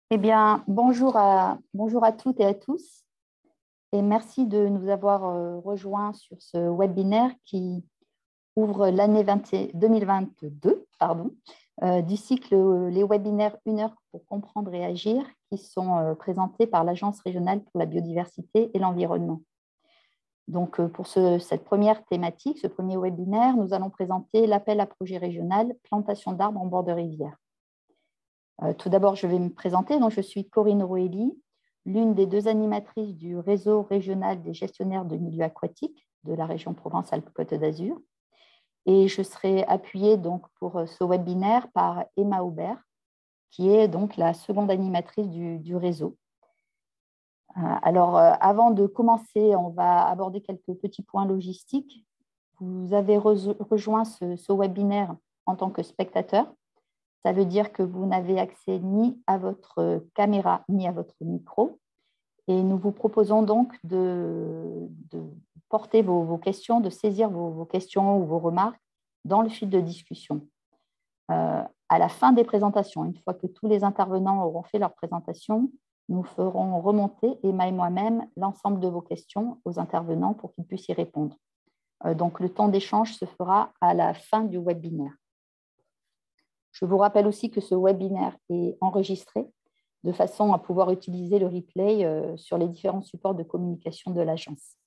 Eh bien, bonjour à toutes et à tous et merci de nous avoir rejoints sur ce webinaire qui ouvre l'année 2022 du cycle Les webinaires 1 heure pour comprendre et agir qui sont présentés par l'Agence régionale pour la biodiversité et l'environnement. Donc, pour cette première thématique, ce premier webinaire, nous allons présenter l'appel à projet régional plantation d'arbres en bord de rivière. Tout d'abord, je vais me présenter. Donc, je suis Corinne Roelli, l'une des deux animatrices du réseau régional des gestionnaires de milieux aquatiques de la région Provence-Alpes-Côte d'Azur. Et je serai appuyée donc, pour ce webinaire par Emma Aubert, qui est donc la seconde animatrice du réseau. Alors, avant de commencer, on va aborder quelques petits points logistiques. Vous avez rejoint ce webinaire en tant que spectateur. Ça veut dire que vous n'avez accès ni à votre caméra ni à votre micro. Et nous vous proposons donc de porter vos questions, de saisir vos questions ou vos remarques dans le fil de discussion. À la fin des présentations, une fois que tous les intervenants auront fait leur présentation, nous ferons remonter, Emma et moi-même, l'ensemble de vos questions aux intervenants pour qu'ils puissent y répondre. Donc, le temps d'échange se fera à la fin du webinaire. Je vous rappelle aussi que ce webinaire est enregistré de façon à pouvoir utiliser le replay sur les différents supports de communication de l'agence.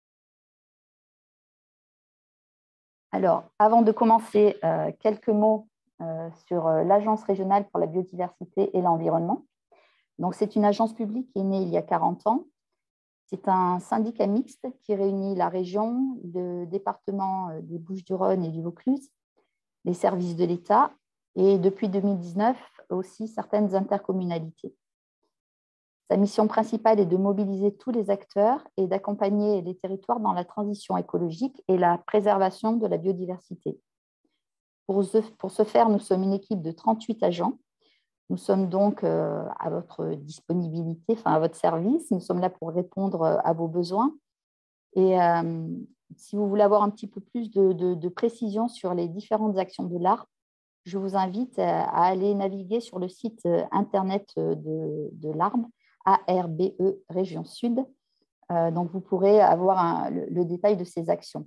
Alors, avant de commencer, quelques mots sur l'Agence régionale pour la biodiversité et l'environnement. Donc, c'est une agence publique qui est née il y a 40 ans. C'est un syndicat mixte qui réunit la région, le département des Bouches-du-Rhône et du Vaucluse, les services de l'État et depuis 2019 aussi certaines intercommunalités. Sa mission principale est de mobiliser tous les acteurs et d'accompagner les territoires dans la transition écologique et la préservation de la biodiversité. Pour ce faire, nous sommes une équipe de 38 agents. Nous sommes donc à votre disponibilité, à votre service. Nous sommes là pour répondre à vos besoins. Et si vous voulez avoir un petit peu plus de précision sur les différentes actions de l'ARPE, je vous invite à aller naviguer sur le site internet de l'ARBE, ARBE Région Sud. Donc, vous pourrez avoir le détail de ces actions.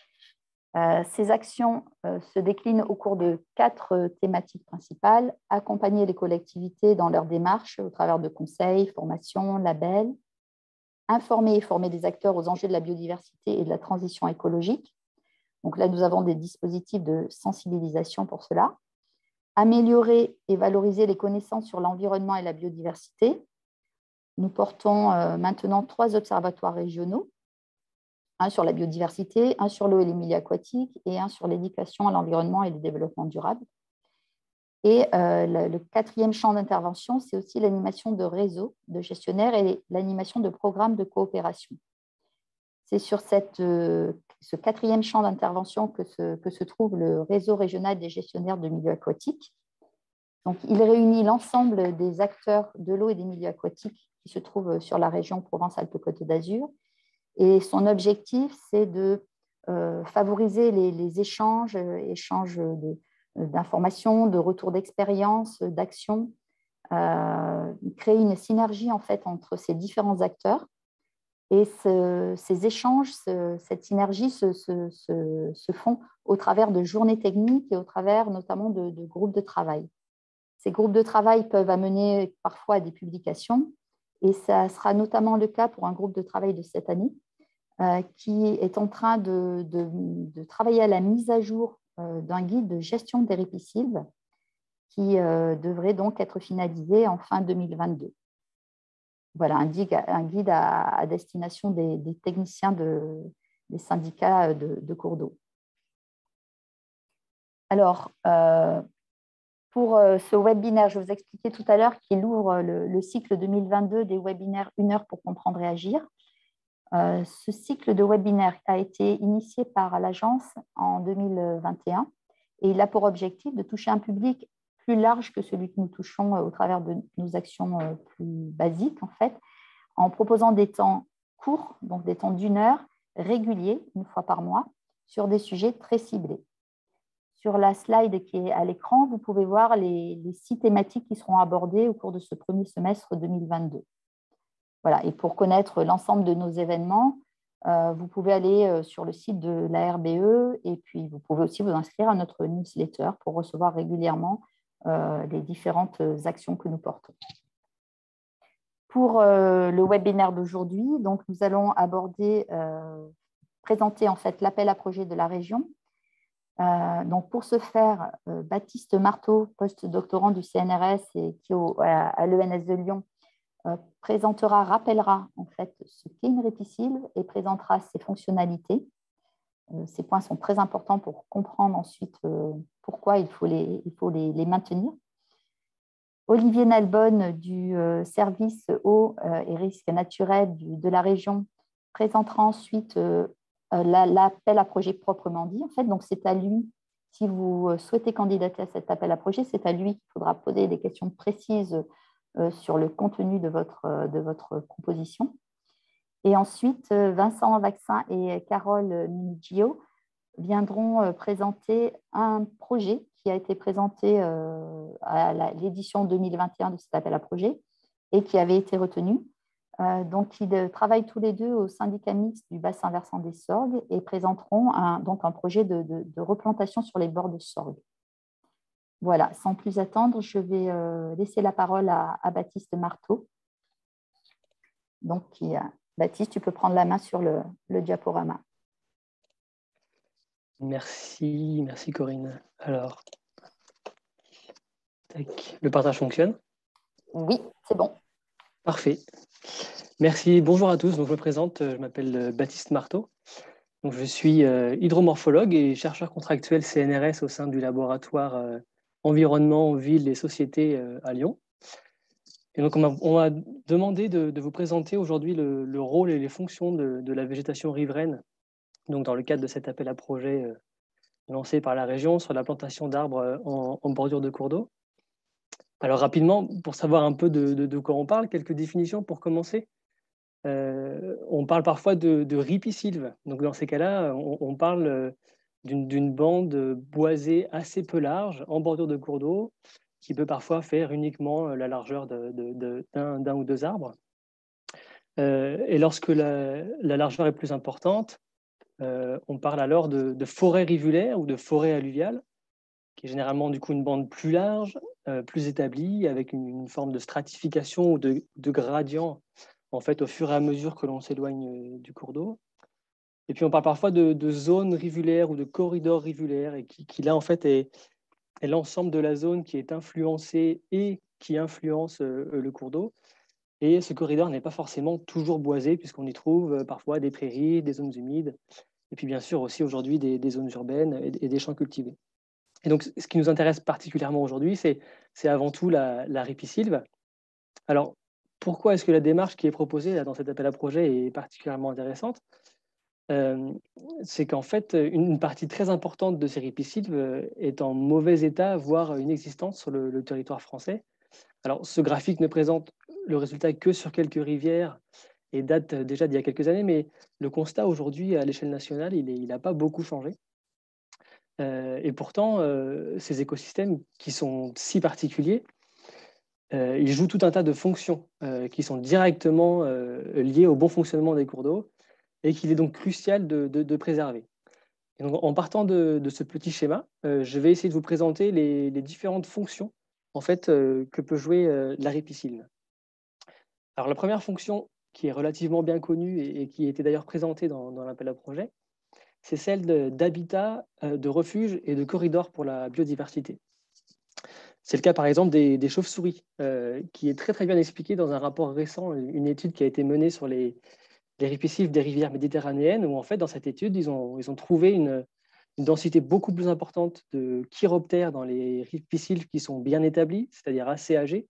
Ces actions se déclinent au cours de 4 thématiques principales. Accompagner les collectivités dans leur démarche au travers de conseils, formations, labels. Informer et former les acteurs aux enjeux de la biodiversité et de la transition écologique. Donc là, nous avons des dispositifs de sensibilisation pour cela. Améliorer et valoriser les connaissances sur l'environnement et la biodiversité. Nous portons maintenant 3 observatoires régionaux, un sur la biodiversité, un sur l'eau et les milieux aquatiques et un sur l'éducation à l'environnement et le développement durable. Et le 4e champ d'intervention, c'est aussi l'animation de réseaux de gestionnaires et l'animation de programmes de coopération. C'est sur ce 4e champ d'intervention que se trouve le réseau régional des gestionnaires de milieux aquatiques. Donc, il réunit l'ensemble des acteurs de l'eau et des milieux aquatiques qui se trouvent sur la région Provence-Alpes-Côte d'Azur. Et son objectif, c'est de favoriser les échanges d'informations, de retours d'expérience, d'actions, créer une synergie en fait entre ces différents acteurs. Et ces échanges, cette synergie se font au travers de journées techniques et au travers notamment de groupes de travail. Ces groupes de travail peuvent amener parfois à des publications et ça sera notamment le cas pour un groupe de travail de cette année qui est en train de travailler à la mise à jour d'un guide de gestion des répicides qui devrait donc être finalisé en fin 2022. Voilà, un guide à destination des techniciens des syndicats de cours d'eau. Alors, pour ce webinaire, je vous expliquais tout à l'heure qu'il ouvre le cycle 2022 des webinaires 1 heure pour comprendre et agir. Ce cycle de webinaire a été initié par l'agence en 2021 et il a pour objectif de toucher un public plus large que celui que nous touchons au travers de nos actions plus basiques, en fait, en proposant des temps courts, donc des temps d'1 heure, réguliers, une fois par mois, sur des sujets très ciblés. sur la slide qui est à l'écran, vous pouvez voir les 6 thématiques qui seront abordées au cours de ce premier semestre 2022. Voilà. Et pour connaître l'ensemble de nos événements, vous pouvez aller sur le site de la RBE et puis vous pouvez aussi vous inscrire à notre newsletter pour recevoir régulièrement les différentes actions que nous portons. Pour le webinaire d'aujourd'hui, donc nous allons présenter en fait l'appel à projet de la région. Donc pour ce faire, Baptiste Marteau, post-doctorant du CNRS et qui est à l'ENS de Lyon, rappellera en fait ce qu'est une répisylve et présentera ses fonctionnalités. Ces points sont très importants pour comprendre ensuite pourquoi il faut les maintenir. Olivier Nalbonne du service eau et risques naturels de la région présentera ensuite l'appel à projet proprement dit. En fait, donc c'est à lui, si vous souhaitez candidater à cet appel à projet, c'est à lui qu'il faudra poser des questions précises sur le contenu de votre proposition. Et ensuite, Vincent Vaccin et Carole Minigio viendront présenter un projet qui a été présenté à l'édition 2021 de cet appel à projet et qui avait été retenu. Donc, ils travaillent tous les deux au syndicat mixte du bassin versant des Sorgues et présenteront un projet de replantation sur les bords de Sorgues. Voilà, sans plus attendre, je vais laisser la parole à Baptiste Marteau. Donc, Baptiste, tu peux prendre la main sur le diaporama. Merci Corinne. Alors, le partage fonctionne? Oui, c'est bon. Parfait. Merci, bonjour à tous. Donc, je me présente, je m'appelle Baptiste Marteau. Donc, je suis hydromorphologue et chercheur contractuel CNRS au sein du laboratoire environnement, ville et société à Lyon. Et donc, on m'a demandé de vous présenter aujourd'hui le rôle et les fonctions de la végétation riveraine, donc dans le cadre de cet appel à projet lancé par la région sur la plantation d'arbres en bordure de cours d'eau. Alors rapidement, pour savoir un peu de quoi on parle, quelques définitions pour commencer. On parle parfois de ripisylve. Donc dans ces cas-là, on parle d'une bande boisée assez peu large en bordure de cours d'eau qui peut parfois faire uniquement la largeur d'un ou deux arbres. Et lorsque la largeur est plus importante, on parle alors de forêt rivulaire ou de forêt alluviale, qui est généralement du coup une bande plus large, plus établie, avec une forme de stratification ou de gradient en fait, au fur et à mesure que l'on s'éloigne du cours d'eau. Et puis on parle parfois de zones rivulaires ou de corridors rivulaires, et qui là en fait est l'ensemble de la zone qui est influencée et qui influence le cours d'eau. Et ce corridor n'est pas forcément toujours boisé, puisqu'on y trouve parfois des prairies, des zones humides, et puis bien sûr aussi aujourd'hui des zones urbaines et des champs cultivés. Et donc ce qui nous intéresse particulièrement aujourd'hui, c'est avant tout la ripisylve. Alors pourquoi est-ce que la démarche qui est proposée là, dans cet appel à projet est particulièrement intéressante? C'est qu'en fait, une partie très importante de ces ripisylves est en mauvais état, voire inexistante sur le territoire français. Alors, ce graphique ne présente le résultat que sur quelques rivières et date déjà d'il y a quelques années, mais le constat aujourd'hui, à l'échelle nationale, il n'a pas beaucoup changé. Et pourtant, ces écosystèmes qui sont si particuliers, ils jouent tout un tas de fonctions qui sont directement liées au bon fonctionnement des cours d'eau et qu'il est donc crucial de préserver. Et donc, en partant de ce petit schéma, je vais essayer de vous présenter les différentes fonctions en fait, que peut jouer la ripisylve. Alors, la première fonction qui est relativement bien connue et qui était d'ailleurs présentée dans l'appel à projet, c'est celle d'habitat, de refuge et de corridor pour la biodiversité. C'est le cas par exemple des chauves-souris, qui est très très bien expliqué dans un rapport récent, une étude qui a été menée sur les ripisylves des rivières méditerranéennes, où en fait dans cette étude, ils ont trouvé une densité beaucoup plus importante de chiroptères dans les ripisylves qui sont bien établis, c'est-à-dire assez âgés,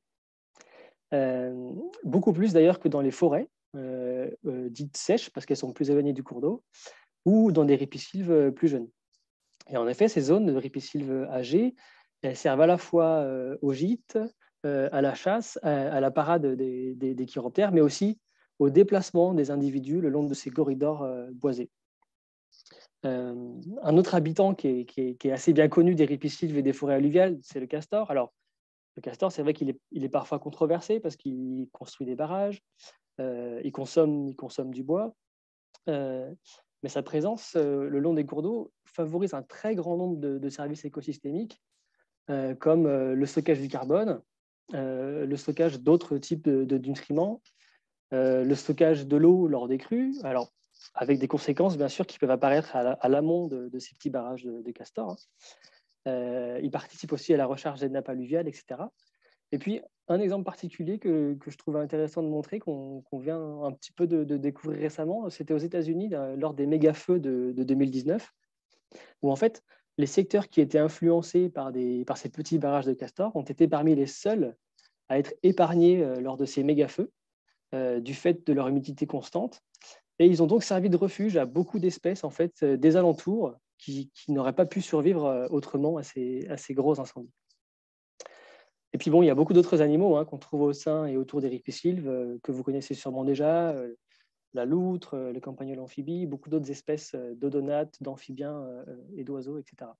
beaucoup plus d'ailleurs que dans les forêts dites sèches, parce qu'elles sont plus éloignées du cours d'eau, ou dans des ripisylves plus jeunes. Et en effet, ces zones de ripisylves âgés, elles servent à la fois au gîte, à la chasse, à la parade des chiroptères, mais aussi au déplacement des individus le long de ces corridors boisés. Un autre habitant qui est assez bien connu des ripisylves et des forêts alluviales, c'est le castor. Alors, le castor, c'est vrai qu'il est parfois controversé parce qu'il construit des barrages, il consomme du bois, mais sa présence le long des cours d'eau favorise un très grand nombre de services écosystémiques, comme le stockage du carbone, le stockage d'autres types de nutriments, le stockage de l'eau lors des crues, alors avec des conséquences bien sûr qui peuvent apparaître à l'amont de ces petits barrages de castors. Il participe aussi à la recharge des nappes alluviales, etc. Et puis, un exemple particulier que je trouvais intéressant de montrer, qu'on vient un petit peu de découvrir récemment, c'était aux États-Unis lors des méga-feux de 2019, où en fait, les secteurs qui étaient influencés par ces petits barrages de castors ont été parmi les seuls à être épargnés lors de ces méga-feux, du fait de leur humidité constante. Et ils ont donc servi de refuge à beaucoup d'espèces en fait, des alentours qui n'auraient pas pu survivre autrement à ces gros incendies. Et puis bon, il y a beaucoup d'autres animaux qu'on trouve au sein et autour des ripisylves que vous connaissez sûrement déjà, la loutre, le campagnol amphibie, beaucoup d'autres espèces d'odonates, d'amphibiens et d'oiseaux, etc.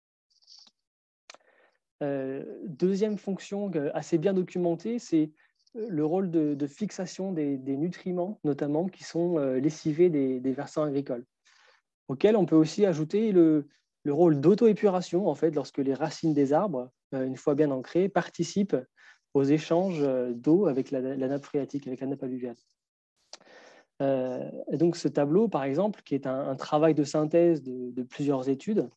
Deuxième fonction assez bien documentée, c'est le rôle de fixation des nutriments, notamment, qui sont lessivés des versants agricoles, auquel on peut aussi ajouter le rôle d'auto-épuration, en fait, lorsque les racines des arbres, une fois bien ancrées, participent aux échanges d'eau avec la nappe phréatique, avec la nappe alluviale. Et donc ce tableau, par exemple, qui est un travail de synthèse de plusieurs études,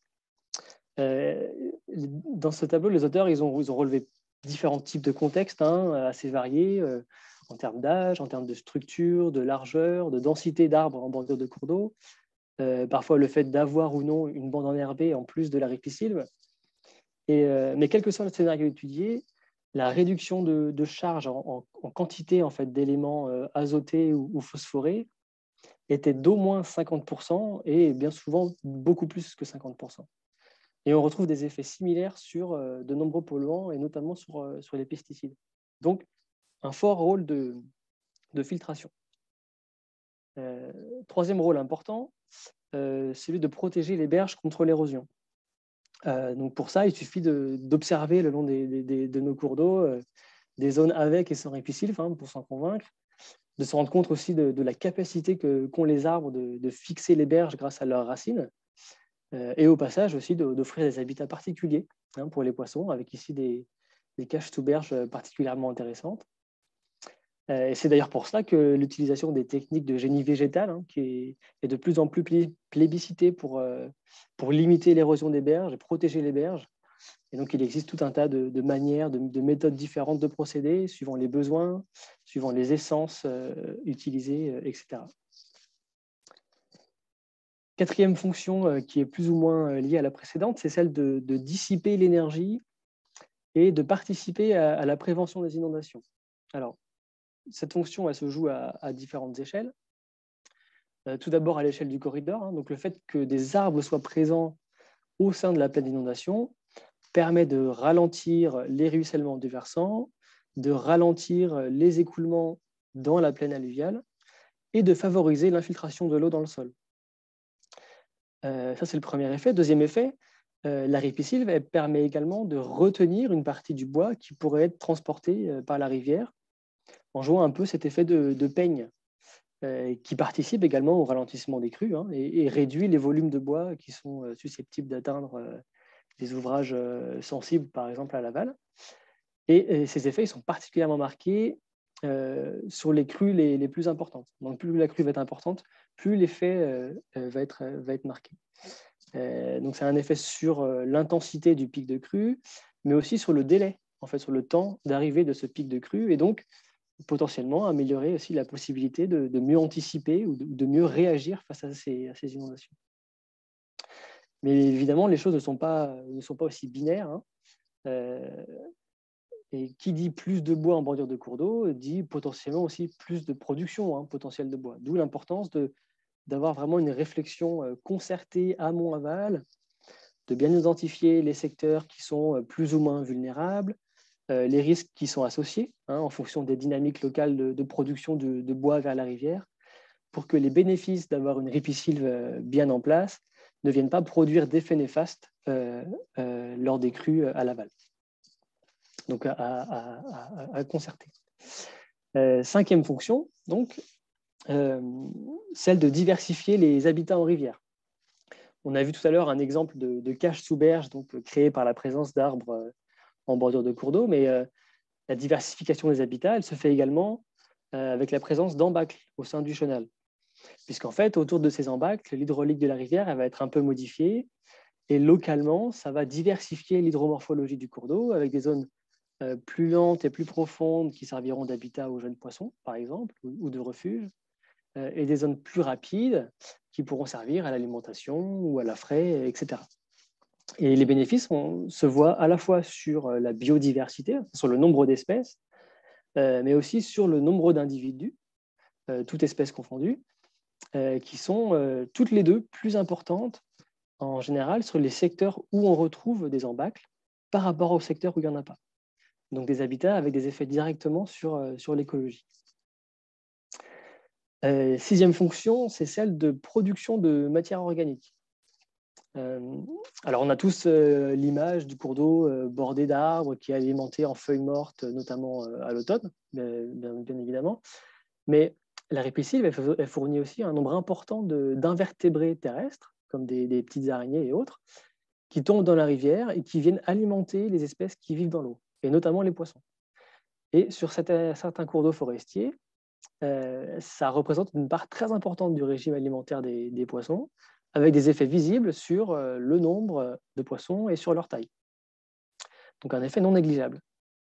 dans ce tableau, les auteurs ils ont relevé différents types de contextes assez variés en termes d'âge, en termes de structure, de largeur, de densité d'arbres en bordure de cours d'eau, parfois le fait d'avoir ou non une bande enherbée en plus de la ripisylve. Mais quel que soit le scénario étudié, la réduction de charge en quantité en fait, d'éléments azotés ou phosphorés était d'au moins 50% et bien souvent beaucoup plus que 50%. Et on retrouve des effets similaires sur de nombreux polluants et notamment sur les pesticides. Donc, un fort rôle de filtration. Troisième rôle important, celui de protéger les berges contre l'érosion. Donc pour ça, il suffit d'observer le long de nos cours d'eau des zones avec et sans ripisylve pour s'en convaincre, de se rendre compte aussi de la capacité qu'ont les arbres de fixer les berges grâce à leurs racines, et au passage aussi d'offrir des habitats particuliers pour les poissons, avec ici des caches sous berges particulièrement intéressantes. Et c'est d'ailleurs pour ça que l'utilisation des techniques de génie végétal, qui est de plus en plus plébiscitée pour limiter l'érosion des berges et protéger les berges. Et donc, il existe tout un tas de manières, de méthodes différentes de procéder, suivant les besoins, suivant les essences utilisées, etc. Quatrième fonction qui est plus ou moins liée à la précédente, c'est celle de dissiper l'énergie et de participer à la prévention des inondations. Alors, cette fonction, elle se joue à différentes échelles. Tout d'abord à l'échelle du corridor, donc le fait que des arbres soient présents au sein de la plaine d'inondation permet de ralentir les ruissellements du versant, de ralentir les écoulements dans la plaine alluviale et de favoriser l'infiltration de l'eau dans le sol. Ça, c'est le premier effet. Deuxième effet, la ripisylve elle permet également de retenir une partie du bois qui pourrait être transporté par la rivière en jouant un peu cet effet de peigne qui participe également au ralentissement des crues et réduit les volumes de bois qui sont susceptibles d'atteindre des ouvrages sensibles, par exemple à l'aval. Et ces effets ils sont particulièrement marqués sur les crues les plus importantes. Donc plus la crue va être importante, plus l'effet va être marqué. Donc c'est un effet sur l'intensité du pic de crue, mais aussi sur le délai, en fait, sur le temps d'arrivée de ce pic de crue, et donc potentiellement améliorer aussi la possibilité de mieux anticiper ou de mieux réagir face à ces inondations. Mais évidemment, les choses ne sont pas aussi binaires. Et qui dit plus de bois en bordure de cours d'eau dit potentiellement aussi plus de production potentielle de bois. D'où l'importance d'avoir vraiment une réflexion concertée amont-aval, de bien identifier les secteurs qui sont plus ou moins vulnérables, les risques qui sont associés en fonction des dynamiques locales de production de bois vers la rivière, pour que les bénéfices d'avoir une ripisylve bien en place ne viennent pas produire d'effets néfastes lors des crues à l'aval. Donc, à concerter. Cinquième fonction, donc, celle de diversifier les habitats en rivière. On a vu tout à l'heure un exemple de cache sous berge, donc créé par la présence d'arbres en bordure de cours d'eau, mais la diversification des habitats, elle se fait également avec la présence d'embâcles au sein du chenal. Puisqu'en fait, autour de ces embâcles, l'hydraulique de la rivière elle va être un peu modifiée, et localement, ça va diversifier l'hydromorphologie du cours d'eau avec des zones plus lentes et plus profondes qui serviront d'habitat aux jeunes poissons, par exemple, ou de refuge, et des zones plus rapides qui pourront servir à l'alimentation ou à la fraie, etc. Et les bénéfices se voient à la fois sur la biodiversité, sur le nombre d'espèces, mais aussi sur le nombre d'individus, toutes espèces confondues, qui sont toutes les deux plus importantes en général sur les secteurs où on retrouve des embâcles par rapport aux secteurs où il n'y en a pas. Donc des habitats avec des effets directement sur l'écologie. Sixième fonction, c'est celle de production de matière organique. Alors on a tous l'image du cours d'eau bordé d'arbres qui est alimenté en feuilles mortes, notamment à l'automne, bien évidemment. Mais la ripisylve, elle fournit aussi un nombre important d'invertébrés terrestres, comme des petites araignées et autres, qui tombent dans la rivière et qui viennent alimenter les espèces qui vivent dans l'eau, et notamment les poissons. Et sur certains cours d'eau forestiers, ça représente une part très importante du régime alimentaire des poissons, avec des effets visibles sur le nombre de poissons et sur leur taille. Donc un effet non négligeable.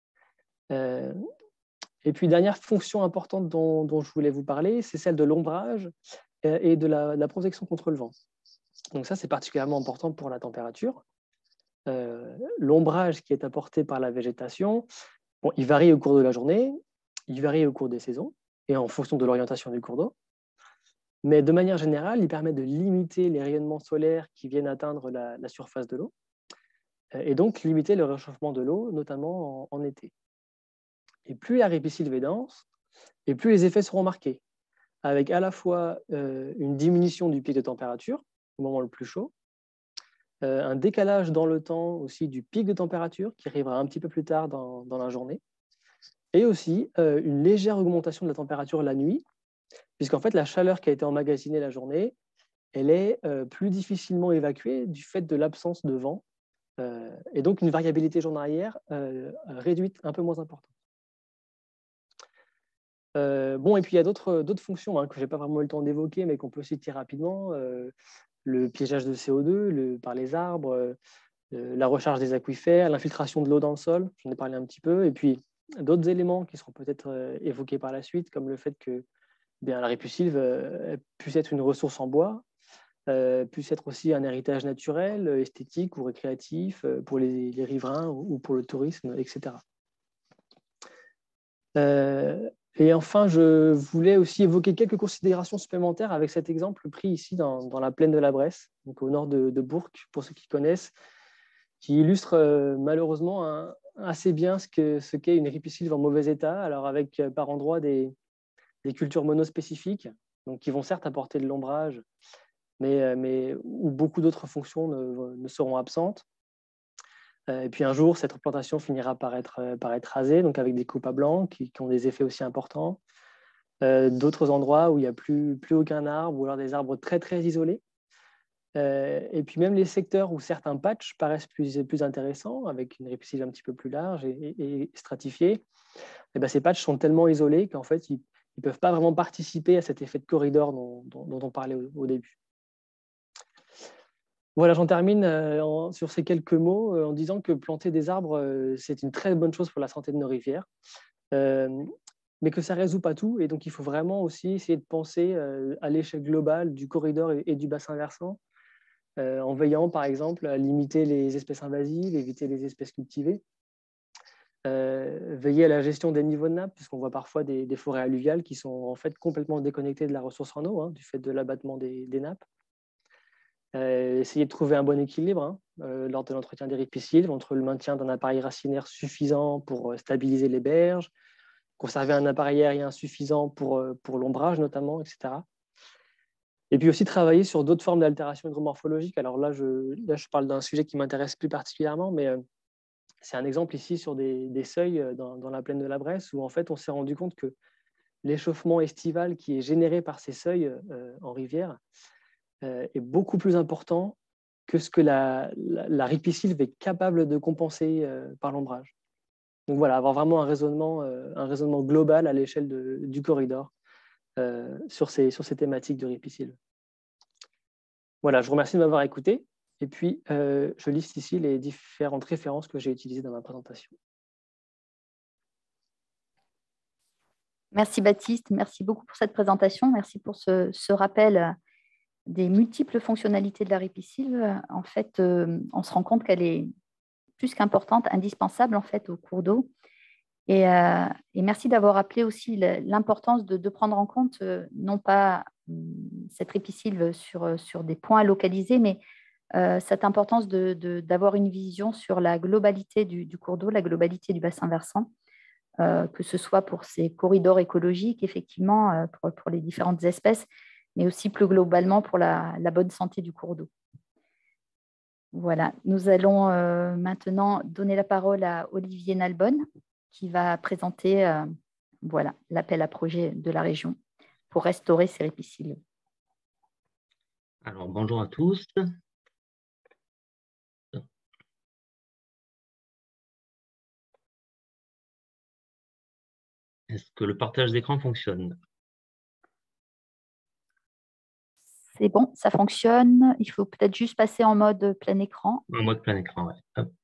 Et puis, dernière fonction importante dont je voulais vous parler, c'est celle de l'ombrage et de la protection contre le vent. Donc ça, c'est particulièrement important pour la température. L'ombrage qui est apporté par la végétation, bon, il varie au cours de la journée, il varie au cours des saisons et en fonction de l'orientation du cours d'eau. Mais de manière générale, il permet de limiter les rayonnements solaires qui viennent atteindre la surface de l'eau et donc limiter le réchauffement de l'eau, notamment en été. Et plus la ripisylve est dense, et plus les effets seront marqués, avec à la fois une diminution du pic de température au moment le plus chaud, un décalage dans le temps aussi du pic de température qui arrivera un petit peu plus tard dans la journée, et aussi une légère augmentation de la température la nuit, puisqu'en fait la chaleur qui a été emmagasinée la journée, elle est plus difficilement évacuée du fait de l'absence de vent, et donc une variabilité journalière réduite, un peu moins importante. Bon, et puis il y a d'autres fonctions que je n'ai pas vraiment eu le temps d'évoquer, mais qu'on peut citer rapidement. Le piégeage de CO2 par les arbres, la recharge des aquifères, l'infiltration de l'eau dans le sol, j'en ai parlé un petit peu, et puis d'autres éléments qui seront peut-être évoqués par la suite, comme le fait que la ripisylve puisse être une ressource en bois, puisse être aussi un héritage naturel, esthétique ou récréatif pour les riverains ou pour le tourisme, etc. Et enfin, je voulais aussi évoquer quelques considérations supplémentaires avec cet exemple pris ici dans la plaine de la Bresse, donc au nord de Bourg, pour ceux qui connaissent, qui illustre malheureusement assez bien ce qu'est une ripisylve en mauvais état, alors avec par endroits des cultures monospécifiques, donc qui vont certes apporter de l'ombrage, mais où beaucoup d'autres fonctions ne seront absentes. Et puis un jour, cette plantation finira par être rasée, donc avec des coupes à blanc qui ont des effets aussi importants. D'autres endroits où il n'y a plus aucun arbre, ou alors des arbres très, très isolés. Et puis même les secteurs où certains patchs paraissent plus intéressants, avec une ripisylve un petit peu plus large et stratifiée, et ces patchs sont tellement isolés qu'en fait, ils ne peuvent pas vraiment participer à cet effet de corridor dont on parlait au début. Voilà, j'en termine sur ces quelques mots en disant que planter des arbres, c'est une très bonne chose pour la santé de nos rivières, mais que ça ne résout pas tout. Et donc, il faut vraiment aussi essayer de penser à l'échelle globale du corridor et du bassin versant, en veillant, par exemple, à limiter les espèces invasives, éviter les espèces cultivées, veiller à la gestion des niveaux de nappe, puisqu'on voit parfois des forêts alluviales qui sont en fait complètement déconnectées de la ressource en eau, du fait de l'abattement des nappes. Essayer de trouver un bon équilibre lors de l'entretien des ripisylves entre le maintien d'un appareil racinaire suffisant pour stabiliser les berges, conserver un appareil aérien suffisant pour l'ombrage notamment, etc. Et puis aussi travailler sur d'autres formes d'altération hydromorphologique. Alors là, je parle d'un sujet qui m'intéresse plus particulièrement, mais c'est un exemple ici sur des seuils dans la plaine de la Bresse, où en fait on s'est rendu compte que l'échauffement estival qui est généré par ces seuils en rivière est beaucoup plus important que ce que la ripisylve est capable de compenser par l'ombrage. Donc voilà, avoir vraiment un raisonnement global à l'échelle du corridor sur ces thématiques de ripisylve. Voilà, je vous remercie de m'avoir écouté. Et puis, je liste ici les différentes références que j'ai utilisées dans ma présentation. Merci Baptiste, merci beaucoup pour cette présentation. Merci pour ce rappel des multiples fonctionnalités de la ripisylve. En fait, on se rend compte qu'elle est plus qu'importante, indispensable en fait au cours d'eau. Et merci d'avoir rappelé aussi l'importance de prendre en compte non pas cette ripisylve sur des points localisés, mais cette importance d'avoir une vision sur la globalité du cours d'eau, la globalité du bassin versant, que ce soit pour ces corridors écologiques, effectivement, pour les différentes espèces, mais aussi plus globalement pour la bonne santé du cours d'eau. Voilà, nous allons maintenant donner la parole à Olivier Nalbonne, qui va présenter voilà, l'appel à projet de la région pour restaurer ces ripisylves. Alors, bonjour à tous. Est-ce que le partage d'écran fonctionne? C'est bon, ça fonctionne. Il faut peut-être juste passer en mode plein écran. En mode plein écran, oui. Hop.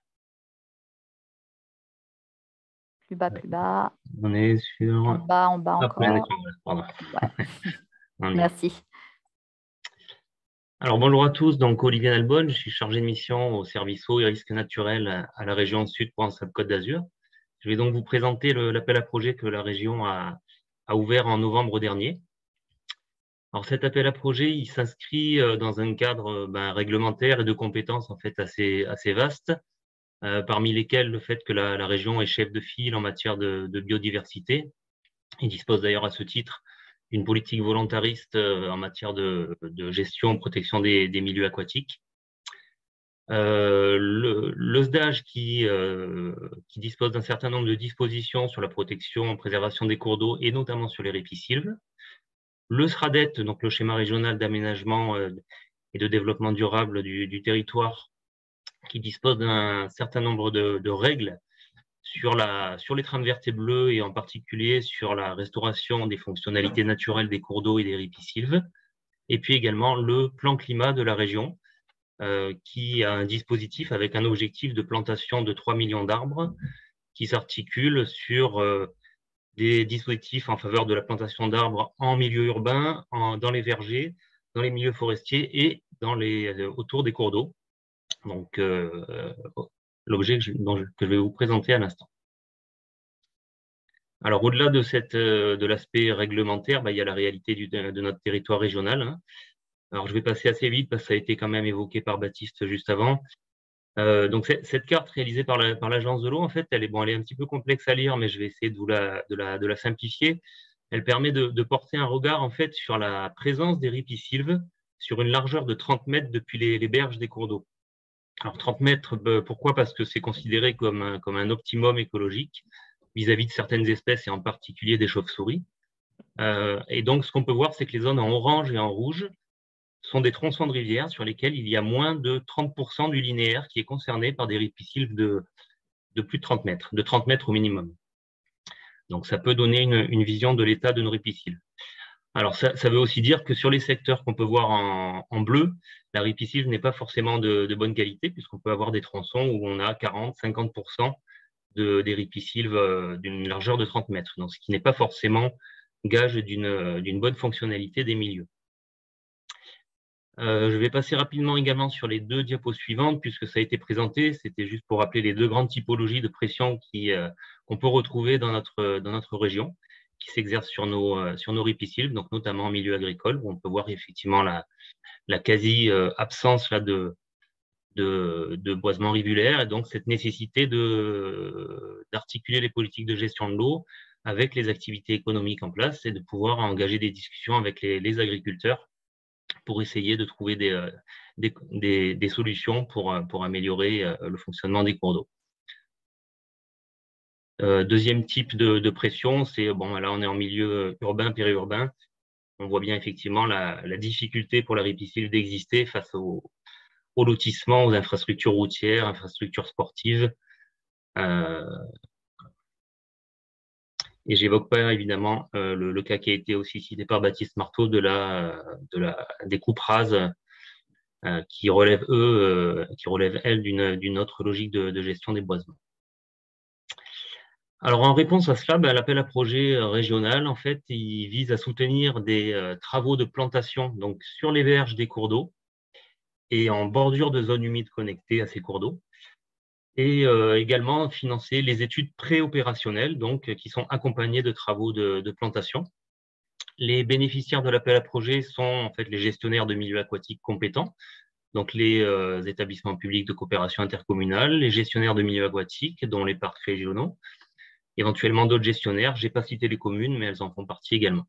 Plus bas, plus bas. On est sur... En bas encore. Plein écran, pardon. Ouais. Merci. Alors, bonjour à tous. Donc, Olivier Nalbonne, je suis chargé de mission au service eau et risques naturels à la région Sud Provence-Alpes-Côte d'Azur. Je vais donc vous présenter l'appel à projet que la région a ouvert en novembre dernier. Alors, cet appel à projet, il s'inscrit dans un cadre réglementaire et de compétences en fait assez vaste, parmi lesquels le fait que la région est chef de file en matière de biodiversité. Il dispose d'ailleurs à ce titre d'une politique volontariste en matière de gestion, protection des milieux aquatiques. Le SDAGE qui dispose d'un certain nombre de dispositions sur la protection, préservation des cours d'eau et notamment sur les ripisylves. Le SRADET, donc le schéma régional d'aménagement et de développement durable du territoire, qui dispose d'un certain nombre de règles sur les trames vertes et bleues et en particulier sur la restauration des fonctionnalités naturelles des cours d'eau et des ripisylves. Et puis également le plan climat de la région, qui a un dispositif avec un objectif de plantation de 3 millions d'arbres qui s'articule sur des dispositifs en faveur de la plantation d'arbres en milieu urbain, dans les vergers, dans les milieux forestiers et autour des cours d'eau. Donc, l'objet que je vais vous présenter à l'instant. Alors, au-delà de l'aspect réglementaire, il y a la réalité de notre territoire régional. Hein. Alors, je vais passer assez vite parce que ça a été quand même évoqué par Baptiste juste avant. Donc, cette carte réalisée par l'Agence de l'eau, en fait, elle est un petit peu complexe à lire, mais je vais essayer de la simplifier. Elle permet de porter un regard, en fait, sur la présence des ripisylves sur une largeur de 30 mètres depuis les berges des cours d'eau. Alors, 30 mètres, pourquoi? Parce que c'est considéré comme un optimum écologique vis-à-vis de certaines espèces et en particulier des chauves-souris. Et donc, ce qu'on peut voir, c'est que les zones en orange et en rouge sont des tronçons de rivière sur lesquels il y a moins de 30% du linéaire qui est concerné par des ripisylves de plus de 30 mètres, de 30 mètres au minimum. Donc, ça peut donner une vision de l'état de nos ripisylves. Alors, ça veut aussi dire que sur les secteurs qu'on peut voir en bleu, la ripisylve n'est pas forcément de bonne qualité, puisqu'on peut avoir des tronçons où on a 40-50% des ripisylves d'une largeur de 30 mètres, donc ce qui n'est pas forcément gage d'une bonne fonctionnalité des milieux. Je vais passer rapidement également sur les deux diapos suivantes, puisque ça a été présenté. C'était juste pour rappeler les deux grandes typologies de pression qu'on peut retrouver dans notre région, qui s'exercent sur nos ripisylves, donc notamment en milieu agricole, où on peut voir effectivement la quasi-absence de boisement rivulaire, et donc cette nécessité d'articuler les politiques de gestion de l'eau avec les activités économiques en place et de pouvoir engager des discussions avec les agriculteurs pour essayer de trouver des solutions pour améliorer le fonctionnement des cours d'eau. Deuxième type de pression, c'est, bon, là on est en milieu urbain, périurbain. On voit bien effectivement la difficulté pour la ripisylve d'exister face au lotissement, aux infrastructures routières, infrastructures sportives. Et j'évoque pas évidemment le cas qui a été aussi cité par Baptiste Marteau des coupes rases qui relèvent elles d'une autre logique de gestion des boisements. Alors en réponse à cela, l'appel à projet régional, en fait, il vise à soutenir des travaux de plantation donc sur les berges des cours d'eau et en bordure de zones humides connectées à ces cours d'eau, et également financer les études préopérationnelles, donc qui sont accompagnées de travaux de plantation. Les bénéficiaires de l'appel à projet sont en fait les gestionnaires de milieux aquatiques compétents, donc les établissements publics de coopération intercommunale, les gestionnaires de milieux aquatiques, dont les parcs régionaux, éventuellement d'autres gestionnaires. Je n'ai pas cité les communes, mais elles en font partie également.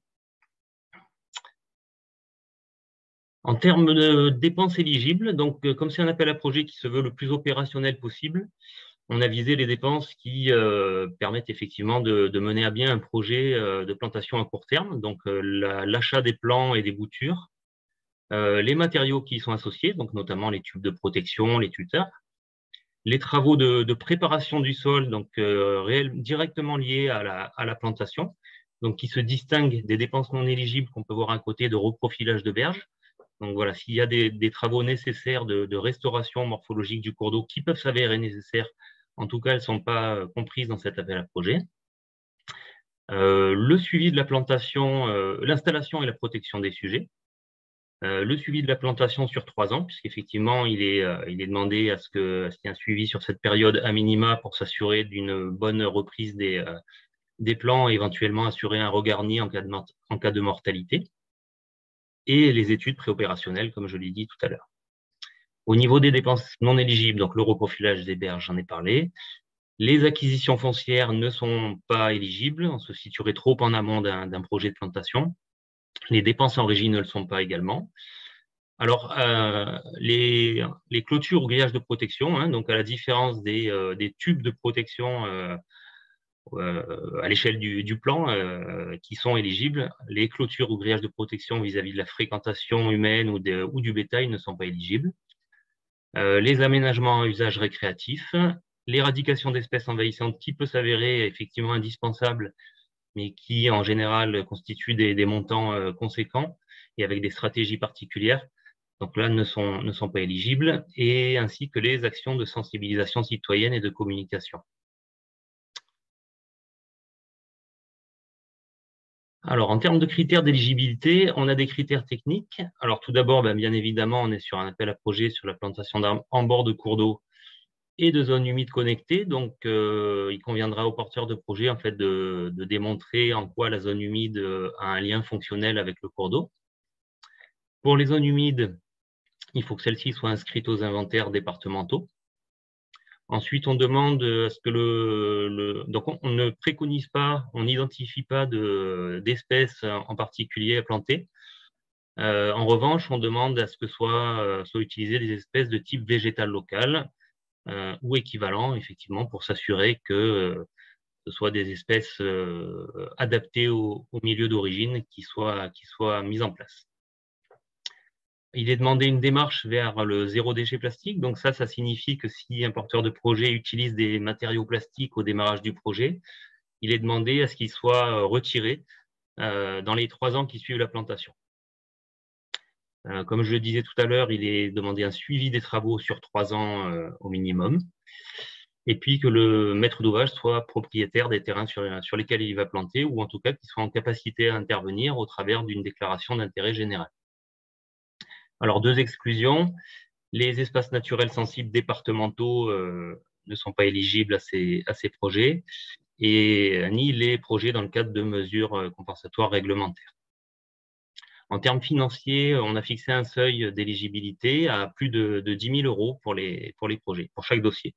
En termes de dépenses éligibles, donc comme c'est un appel à projet qui se veut le plus opérationnel possible, on a visé les dépenses qui permettent effectivement de mener à bien un projet de plantation à court terme, donc l'achat des plants et des boutures, les matériaux qui y sont associés, donc notamment les tubes de protection, les tuteurs, les travaux de préparation du sol, donc directement liés à la plantation, donc qui se distinguent des dépenses non éligibles qu'on peut voir à côté de reprofilage de berges. Donc voilà, s'il y a des travaux nécessaires de restauration morphologique du cours d'eau qui peuvent s'avérer nécessaires, en tout cas, elles ne sont pas comprises dans cet appel à projet. Le suivi de la plantation, l'installation et la protection des sujets. Le suivi de la plantation sur 3 ans, puisqu'effectivement, il est demandé à ce qu'il y ait un suivi sur cette période à minima pour s'assurer d'une bonne reprise des plants et éventuellement assurer un regarni en cas de mortalité. Et les études préopérationnelles, comme je l'ai dit tout à l'heure. Au niveau des dépenses non éligibles, donc le reprofilage des berges, j'en ai parlé. Les acquisitions foncières ne sont pas éligibles, on se situerait trop en amont d'un projet de plantation. Les dépenses en régie ne le sont pas également. Alors, les clôtures ou grillages de protection, hein, donc à la différence des tubes de protection à l'échelle du plan qui sont éligibles, les clôtures ou grillages de protection vis-à-vis de la fréquentation humaine ou du bétail ne sont pas éligibles. Les aménagements à usage récréatif, l'éradication d'espèces envahissantes qui peut s'avérer effectivement indispensable, mais qui en général constituent des montants conséquents et avec des stratégies particulières. Donc là, ne sont pas éligibles, et ainsi que les actions de sensibilisation citoyenne et de communication. Alors, en termes de critères d'éligibilité, on a des critères techniques. Alors, tout d'abord, bien évidemment, on est sur un appel à projet sur la plantation d'arbres en bord de cours d'eau et de zones humides connectées. Donc, il conviendra aux porteurs de projet en fait, de démontrer en quoi la zone humide a un lien fonctionnel avec le cours d'eau. Pour les zones humides, il faut que celles-ci soient inscrites aux inventaires départementaux. Ensuite, on demande à ce que donc on ne préconise pas, on n'identifie pas d'espèces en particulier à planter. En revanche, on demande à ce que soient utilisées des espèces de type végétal local ou équivalent, effectivement, pour s'assurer que ce soit des espèces adaptées au milieu d'origine qui soient mises en place. Il est demandé une démarche vers le zéro déchet plastique. Donc ça signifie que si un porteur de projet utilise des matériaux plastiques au démarrage du projet, il est demandé à ce qu'ils soient retirés dans les 3 ans qui suivent la plantation. Comme je le disais tout à l'heure, il est demandé un suivi des travaux sur 3 ans au minimum. Et puis que le maître d'ouvrage soit propriétaire des terrains sur lesquels il va planter, ou en tout cas qu'il soit en capacité à intervenir au travers d'une déclaration d'intérêt général. Alors, 2 exclusions. Les espaces naturels sensibles départementaux ne sont pas éligibles à ces projets, et ni les projets dans le cadre de mesures compensatoires réglementaires. En termes financiers, on a fixé un seuil d'éligibilité à plus de 10 000 € pour les projets, pour chaque dossier.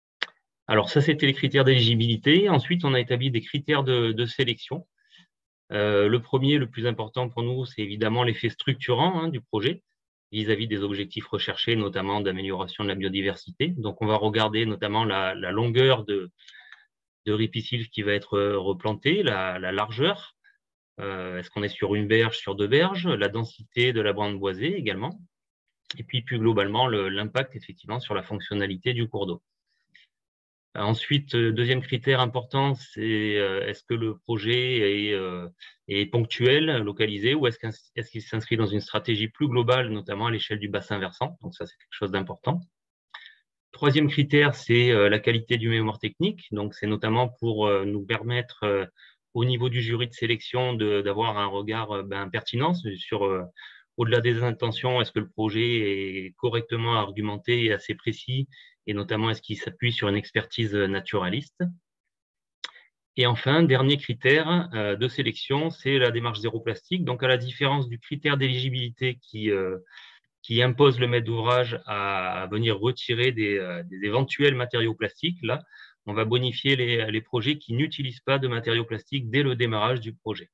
Alors ça, c'était les critères d'éligibilité. Ensuite, on a établi des critères de sélection. Le premier, le plus important pour nous, c'est évidemment l'effet structurant du projet vis-à-vis des objectifs recherchés, notamment d'amélioration de la biodiversité. Donc, on va regarder notamment la longueur de ripisylve qui va être replantée, la largeur. Est-ce qu'on est sur une berge, sur 2 berges, la densité de la bande boisée également, et puis plus globalement l'impact effectivement sur la fonctionnalité du cours d'eau. Ensuite, deuxième critère important, c'est est-ce que le projet est ponctuel, localisé, ou est-ce qu'il s'inscrit dans une stratégie plus globale, notamment à l'échelle du bassin versant. Donc ça, c'est quelque chose d'important. Troisième critère, c'est la qualité du mémoire technique. Donc c'est notamment pour nous permettre, au niveau du jury de sélection, d'avoir un regard pertinent sur, au-delà des intentions, est-ce que le projet est correctement argumenté et assez précis, et notamment est-ce qu'il s'appuie sur une expertise naturaliste. Et enfin, dernier critère de sélection, c'est la démarche zéro plastique. Donc à la différence du critère d'éligibilité qui impose le maître d'ouvrage à venir retirer des éventuels matériaux plastiques, là, on va bonifier les projets qui n'utilisent pas de matériaux plastiques dès le démarrage du projet.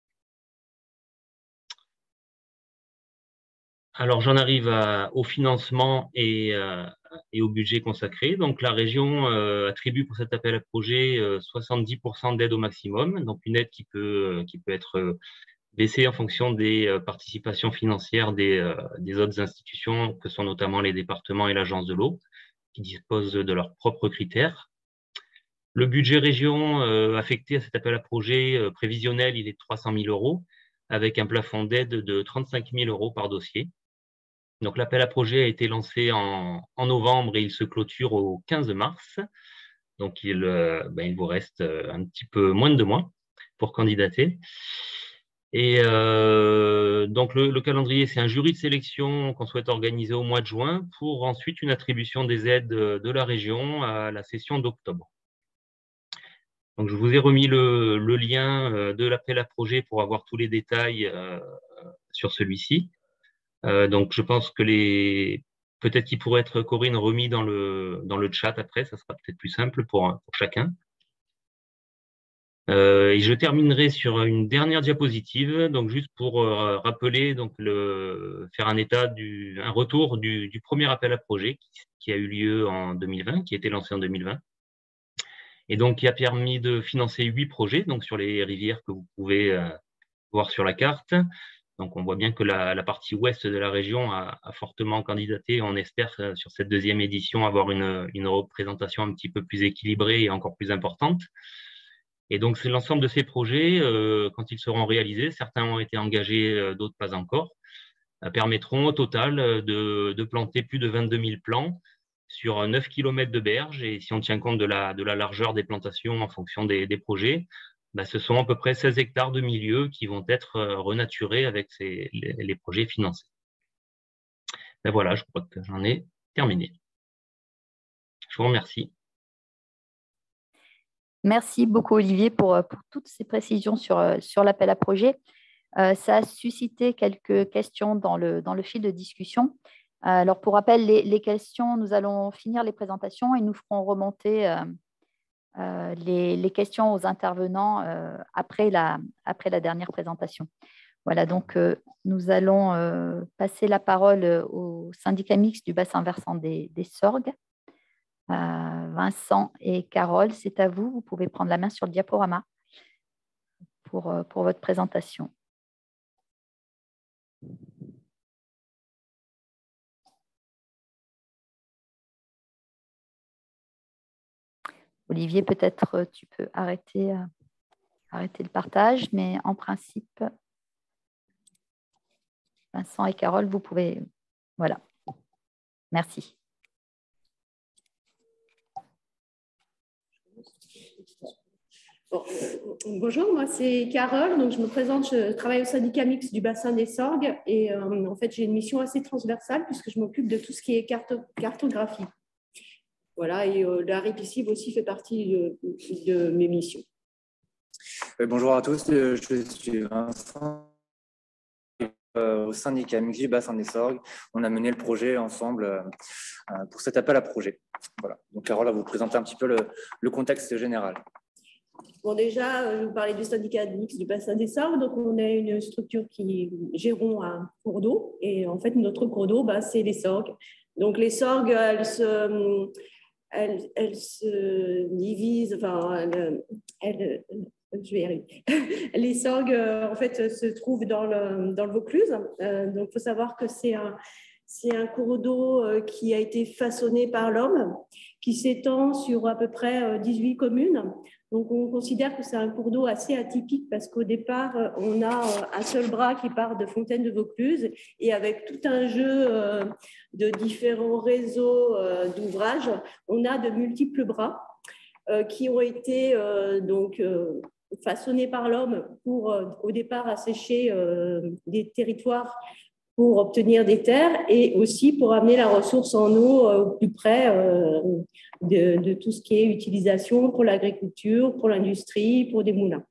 Alors, j'en arrive au financement et au budget consacré. Donc, la région attribue pour cet appel à projet 70% d'aide au maximum, donc une aide qui peut être baissée en fonction des participations financières des autres institutions, que sont notamment les départements et l'agence de l'eau, qui disposent de leurs propres critères. Le budget région affecté à cet appel à projet prévisionnel, il est de 300 000 €, avec un plafond d'aide de 35 000 € par dossier. Donc, l'appel à projet a été lancé en novembre et il se clôture au 15 mars. Donc, il vous reste un petit peu moins de 2 mois pour candidater. Et donc, le calendrier, c'est un jury de sélection qu'on souhaite organiser au mois de juin pour ensuite une attribution des aides de la région à la session d'octobre. Donc, je vous ai remis le lien de l'appel à projet pour avoir tous les détails sur celui-ci. Donc, je pense que peut-être qu'il pourrait être, Corinne, remis dans le chat après, ça sera peut-être plus simple pour chacun. Et je terminerai sur une dernière diapositive, donc juste pour rappeler, donc faire un retour du premier appel à projet qui a eu lieu en 2020, qui a été lancé en 2020, et donc qui a permis de financer 8 projets, donc sur les rivières que vous pouvez voir sur la carte. Donc, on voit bien que la partie ouest de la région a fortement candidaté. On espère sur cette deuxième édition avoir une représentation un petit peu plus équilibrée et encore plus importante. Et donc, c'est l'ensemble de ces projets, quand ils seront réalisés, certains ont été engagés, d'autres pas encore, permettront au total de planter plus de 22 000 plants sur 9 km de berge. Et si on tient compte de la largeur des plantations en fonction des projets, ce sont à peu près 16 hectares de milieux qui vont être renaturés avec les projets financés. Voilà, je crois que j'en ai terminé. Je vous remercie. Merci beaucoup, Olivier, pour toutes ces précisions sur l'appel à projet. Ça a suscité quelques questions dans le fil de discussion. Alors, pour rappel, les questions, nous allons finir les présentations et nous ferons remonter les questions aux intervenants après la dernière présentation. Voilà, donc nous allons passer la parole au syndicat mixte du bassin versant des Sorgues. Vincent et Carole, c'est à vous. Vous pouvez prendre la main sur le diaporama pour votre présentation. Olivier, peut-être tu peux arrêter le partage, mais en principe, Vincent et Carole, vous pouvez… Voilà. Merci. Bon, bonjour, moi c'est Carole, donc je me présente, je travaille au syndicat mixte du bassin des Sorgues et en fait j'ai une mission assez transversale puisque je m'occupe de tout ce qui est cartographie. Voilà, et la ripisylve aussi fait partie de mes missions. Bonjour à tous, je suis Vincent. Au syndicat mixte du bassin des Sorgues, on a mené le projet ensemble pour cet appel à projet. Voilà. Donc Carole va vous présenter un petit peu le contexte général. Bon, déjà, je vais vous parler du syndicat mixte du bassin des Sorgues. Donc, on est une structure qui gérons un cours d'eau. Et en fait, notre cours d'eau, c'est les Sorgues. Donc, les Sorgues, elles se divisent, je vais y arriver. Les Sorgues, en fait, se trouvent dans le Vaucluse. Donc, il faut savoir que c'est un cours d'eau qui a été façonné par l'homme, qui s'étend sur à peu près 18 communes. Donc, on considère que c'est un cours d'eau assez atypique parce qu'au départ, on a un seul bras qui part de Fontaine de Vaucluse et avec tout un jeu de différents réseaux d'ouvrages, on a de multiples bras qui ont été façonnés par l'homme pour, au départ, assécher des territoires pour obtenir des terres et aussi pour amener la ressource en eau au plus près de tout ce qui est utilisation pour l'agriculture, pour l'industrie, pour des moulins.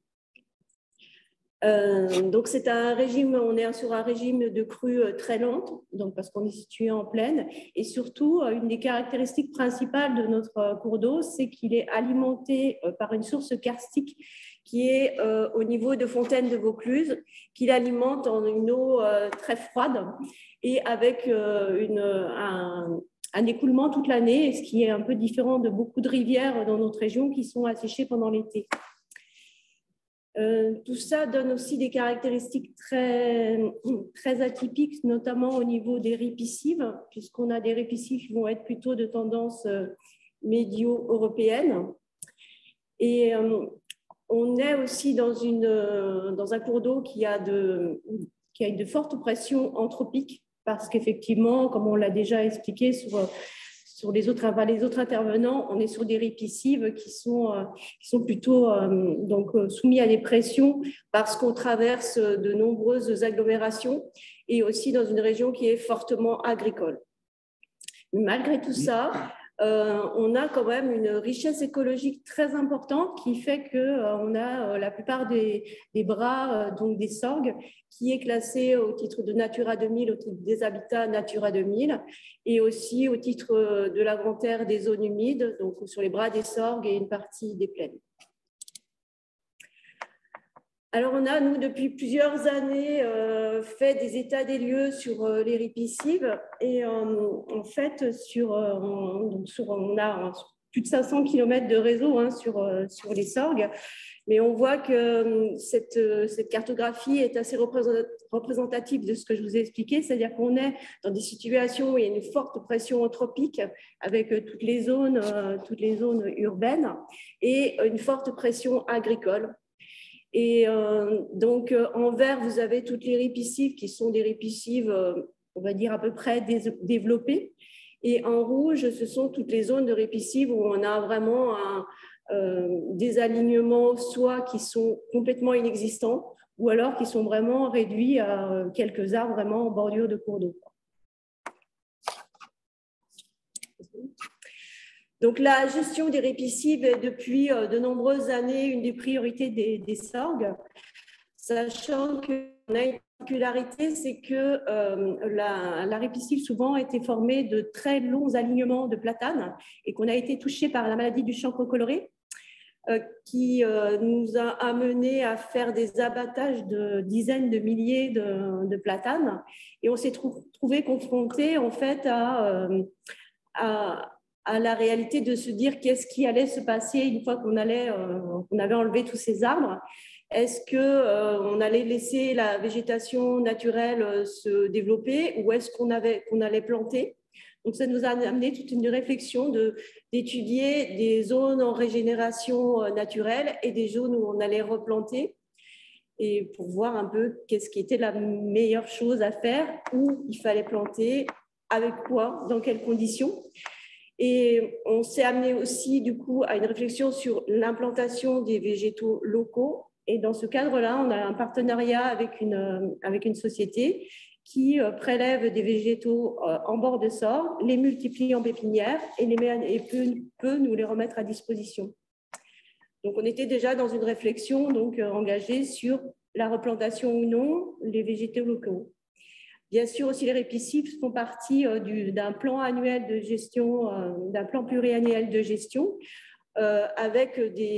Donc c'est un régime, on est sur un régime de crue très lente, donc parce qu'on est situé en plaine, et surtout une des caractéristiques principales de notre cours d'eau, c'est qu'il est alimenté par une source karstique qui est au niveau de Fontaine de Vaucluse, qui l'alimente en une eau très froide et avec un écoulement toute l'année, ce qui est un peu différent de beaucoup de rivières dans notre région qui sont asséchées pendant l'été. Tout ça donne aussi des caractéristiques très, très atypiques, notamment au niveau des ripiscives, puisqu'on a des ripiscives qui vont être plutôt de tendance médio-européenne. Et on est aussi dans un cours d'eau qui a une de forte pression anthropique, parce qu'effectivement, comme on l'a déjà expliqué sur les autres intervenants, on est sur des ripiscives qui sont plutôt soumis à des pressions parce qu'on traverse de nombreuses agglomérations et aussi dans une région qui est fortement agricole. Malgré tout ça, on a quand même une richesse écologique très importante qui fait qu'on a la plupart des bras, donc des Sorgues, qui est classé au titre de Natura 2000, au titre des habitats Natura 2000, et aussi au titre de l'inventaire des zones humides, donc sur les bras des Sorgues et une partie des plaines. Alors, on a, nous, depuis plusieurs années, fait des états des lieux sur les ripiscives. Et en fait, on a plus de 500 km de réseau sur les Sorgues. Mais on voit que cette cartographie est assez représentative de ce que je vous ai expliqué. C'est-à-dire qu'on est dans des situations où il y a une forte pression anthropique avec toutes les zones urbaines et une forte pression agricole. Et donc, en vert, vous avez toutes les ripiscives qui sont des ripiscives, on va dire, à peu près développées. Et en rouge, ce sont toutes les zones de ripiscives où on a vraiment des alignements soit qui sont complètement inexistants ou alors qui sont vraiment réduits à quelques arbres vraiment en bordure de cours d'eau. Donc, la gestion des ripiscives est depuis de nombreuses années une des priorités des Sorgues, sachant qu'on a une particularité, c'est que la ripiscive souvent a été formée de très longs alignements de platanes et qu'on a été touché par la maladie du chancre coloré qui nous a amené à faire des abattages de dizaines de milliers de platanes et on s'est trouvé confronté en fait à la réalité de se dire qu'est-ce qui allait se passer une fois qu'on avait enlevé tous ces arbres. Est-ce qu'on allait laisser la végétation naturelle se développer ou est-ce qu'on allait planter? Donc, ça nous a amené toute une réflexion d'étudier des zones en régénération naturelle et des zones où on allait replanter et pour voir un peu qu'est-ce qui était la meilleure chose à faire, où il fallait planter, avec quoi, dans quelles conditions. Et on s'est amené aussi du coup à une réflexion sur l'implantation des végétaux locaux. Et dans ce cadre-là, on a un partenariat avec une société qui prélève des végétaux en bord de Sorgue, les multiplie en pépinière et peut nous les remettre à disposition. Donc, on était déjà dans une réflexion engagée sur la replantation ou non, les végétaux locaux. Bien sûr, aussi, les ripiscives font partie d'un plan annuel de gestion, d'un plan pluriannuel de gestion, avec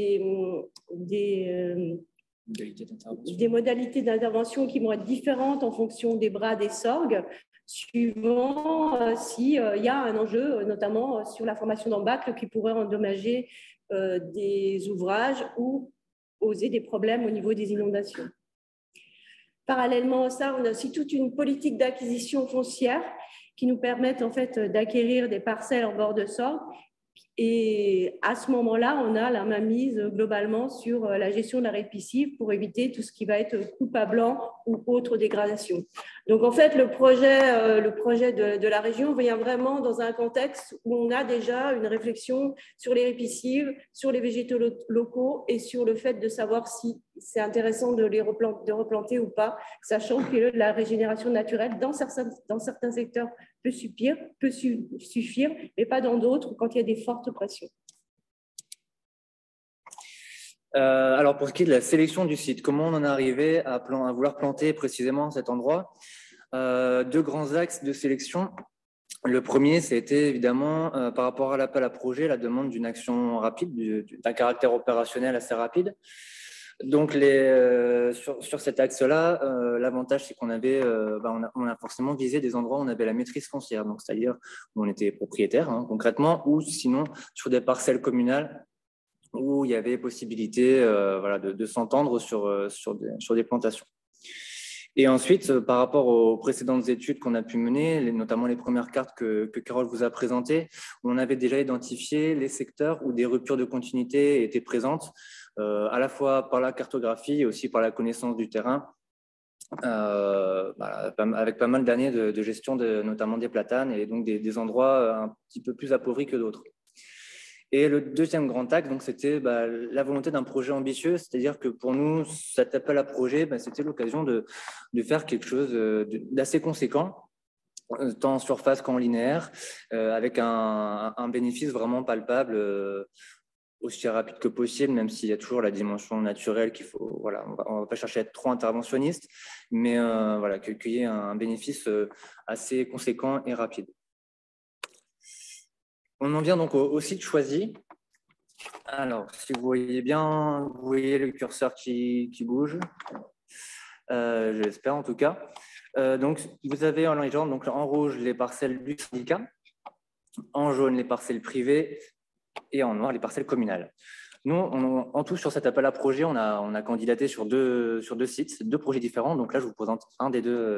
des modalités d'intervention qui vont être différentes en fonction des bras des sorgues, suivant s'il y a un enjeu, notamment sur la formation d'embâcles qui pourrait endommager des ouvrages ou poser des problèmes au niveau des inondations. Parallèlement à ça, on a aussi toute une politique d'acquisition foncière qui nous permet en fait d'acquérir des parcelles en bord de sorgue. Et à ce moment-là, on a la mainmise globalement sur la gestion de la répiscive pour éviter tout ce qui va être coupe à blanc ou autre dégradation. Donc en fait, le projet de la région vient vraiment dans un contexte où on a déjà une réflexion sur les répiscives, sur les végétaux locaux et sur le fait de savoir si c'est intéressant de les replanter ou pas, sachant que la régénération naturelle dans certains secteurs peut suffire, mais pas dans d'autres quand il y a des fortes pressions. Alors, pour ce qui est de la sélection du site, comment on en est arrivé à vouloir planter précisément cet endroit? Deux grands axes de sélection. Le premier, c'était évidemment par rapport à l'appel à projet, la demande d'une action rapide, d'un caractère opérationnel assez rapide. Donc, sur cet axe-là, l'avantage, c'est qu'on avait, on a forcément visé des endroits où on avait la maîtrise foncière, donc c'est-à-dire où on était propriétaire concrètement, ou sinon sur des parcelles communales où il y avait possibilité de s'entendre sur des plantations. Et ensuite, par rapport aux précédentes études qu'on a pu mener, notamment les premières cartes que Carole vous a présentées, on avait déjà identifié les secteurs où des ruptures de continuité étaient présentes, à la fois par la cartographie et aussi par la connaissance du terrain, avec pas mal d'années de gestion notamment des platanes et donc des endroits un petit peu plus appauvris que d'autres. Et le deuxième grand axe, c'était la volonté d'un projet ambitieux, c'est-à-dire que pour nous, cet appel à projet, c'était l'occasion de faire quelque chose d'assez conséquent, tant en surface qu'en linéaire, avec un bénéfice vraiment palpable, aussi rapide que possible, même s'il y a toujours la dimension naturelle qu'il faut. Voilà, on ne va pas chercher à être trop interventionniste, mais qu'il y ait un bénéfice assez conséquent et rapide. On en vient donc au site choisi. Alors, si vous voyez bien, vous voyez le curseur qui bouge. Je l'espère en tout cas. Donc, vous avez en légende, donc en rouge les parcelles du syndicat, en jaune les parcelles privées et en noir les parcelles communales. Nous, en tout, sur cet appel à projet, on a candidaté sur deux sites, deux projets différents. Donc là, je vous présente un des deux.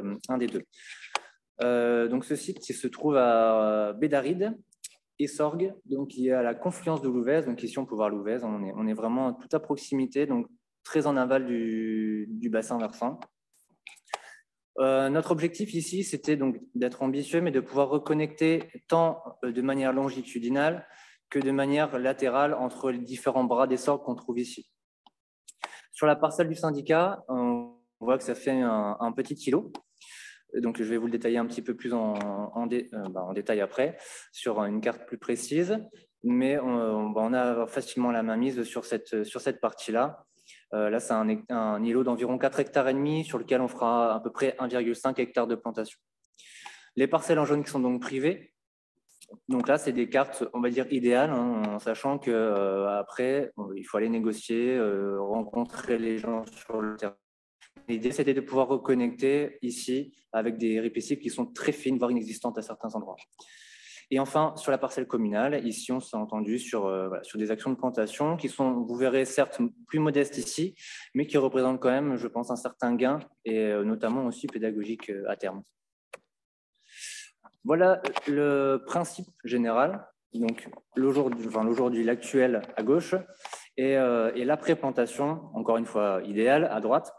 Donc, ce site il se trouve à Bédaride et Sorgues, donc il y a la confluence de l'Ouvèze. Donc ici, on peut voir l'Ouvèze. On est vraiment tout à proximité, donc très en aval du bassin versant. Notre objectif ici, c'était donc d'être ambitieux, mais de pouvoir reconnecter tant de manière longitudinale que de manière latérale entre les différents bras des sorgues qu'on trouve ici. Sur la parcelle du syndicat, on voit que ça fait un petit îlot. Donc, je vais vous le détailler un petit peu plus en détail après, sur une carte plus précise. Mais on a facilement la main mise sur cette partie-là. Là, c'est un îlot d'environ 4,5 hectares sur lequel on fera à peu près 1,5 hectare de plantation. Les parcelles en jaune qui sont donc privées. Donc là, c'est des cartes, on va dire, idéales, en sachant qu'après, il faut aller négocier, rencontrer les gens sur le terrain. L'idée, c'était de pouvoir reconnecter ici avec des répiscives qui sont très fines, voire inexistantes à certains endroits. Et enfin, sur la parcelle communale, ici, on s'est entendu sur des actions de plantation qui sont, vous verrez, certes plus modestes ici, mais qui représentent quand même, je pense, un certain gain et notamment aussi pédagogique à terme. Voilà le principe général. Donc, l'aujourd'hui, l'actuel à gauche et l'après-plantation, encore une fois, idéal à droite.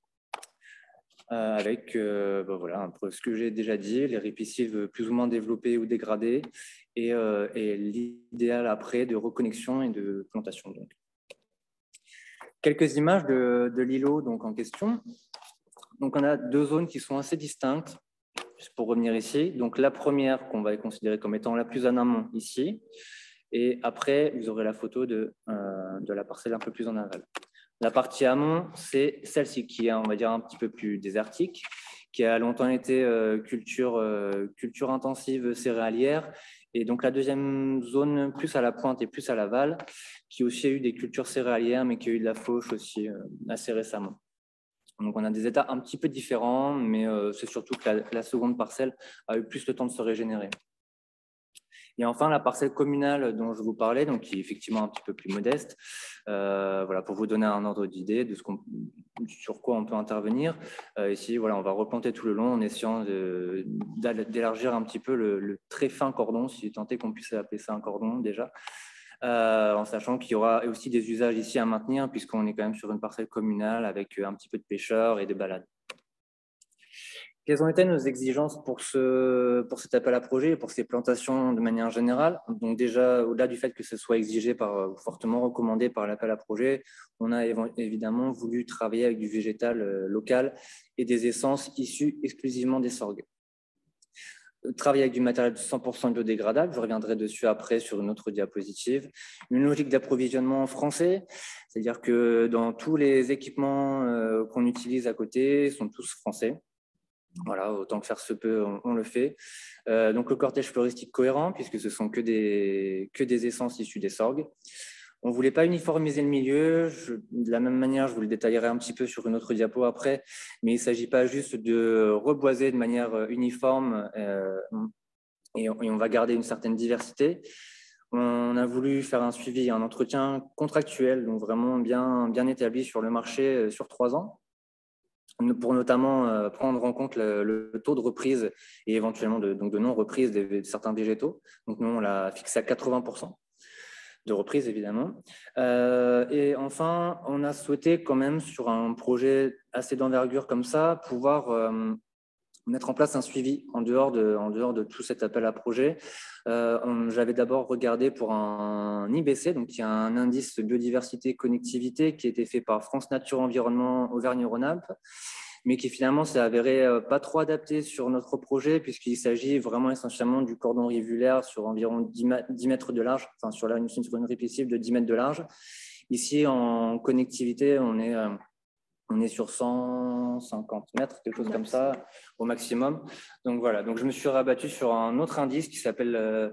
Avec un peu ce que j'ai déjà dit, les répiscives plus ou moins développées ou dégradées et l'idéal après de reconnexion et de plantation. Donc. Quelques images de l'îlot en question. Donc on a deux zones qui sont assez distinctes, pour revenir ici. Donc la première qu'on va considérer comme étant la plus en amont ici, et après vous aurez la photo de la parcelle un peu plus en aval. La partie amont, c'est celle-ci qui est, on va dire, un petit peu plus désertique, qui a longtemps été culture intensive céréalière Et donc, la deuxième zone, plus à la pointe et plus à l'aval, qui aussi a eu des cultures céréalières, mais qui a eu de la fauche aussi assez récemment. Donc, on a des états un petit peu différents, mais c'est surtout que la seconde parcelle a eu plus le temps de se régénérer. Et enfin, la parcelle communale dont je vous parlais, donc qui est effectivement un petit peu plus modeste, voilà, pour vous donner un ordre d'idée de sur quoi on peut intervenir. Ici, voilà, on va replanter tout le long en essayant d'élargir un petit peu le très fin cordon, si tant est qu'on puisse appeler ça un cordon déjà, en sachant qu'il y aura aussi des usages ici à maintenir, puisqu'on est quand même sur une parcelle communale avec un petit peu de pêcheurs et de balades. Quelles ont été nos exigences pour cet appel à projet et pour ces plantations de manière générale? Donc déjà, au-delà du fait que ce soit exigé fortement recommandé par l'appel à projet, on a évidemment voulu travailler avec du végétal local et des essences issues exclusivement des sorgues. Travailler avec du matériel de 100% biodégradable, je reviendrai dessus après sur une autre diapositive. Une logique d'approvisionnement français, c'est-à-dire que dans tous les équipements qu'on utilise à côté sont tous français. Voilà, autant que faire se peut, on le fait. Donc, le cortège floristique cohérent, puisque ce sont que des essences issues des sorgues. On ne voulait pas uniformiser le milieu. De la même manière, je vous le détaillerai un petit peu sur une autre diapo après, mais il ne s'agit pas juste de reboiser de manière uniforme et on va garder une certaine diversité. On a voulu faire un suivi, un entretien contractuel, donc vraiment bien établi sur le marché sur 3 ans, pour notamment prendre en compte le taux de reprise et éventuellement de non-reprise de certains végétaux. Donc nous, on l'a fixé à 80% de reprise, évidemment. Et enfin, on a souhaité quand même, sur un projet assez d'envergure comme ça, pouvoir mettre en place un suivi en dehors de tout cet appel à projet. J'avais d'abord regardé pour un IBC, donc il y a un indice biodiversité connectivité qui a été fait par France Nature Environnement Auvergne-Rhône-Alpes, mais qui finalement s'est avéré pas trop adapté sur notre projet, puisqu'il s'agit vraiment essentiellement du cordon rivulaire sur environ 10 mètres de large, enfin sur une ripiscible de 10 mètres de large. Ici, en connectivité, on est sur 150 mètres, quelque chose comme ça, au maximum. Donc voilà, donc je me suis rabattu sur un autre indice qui s'appelle,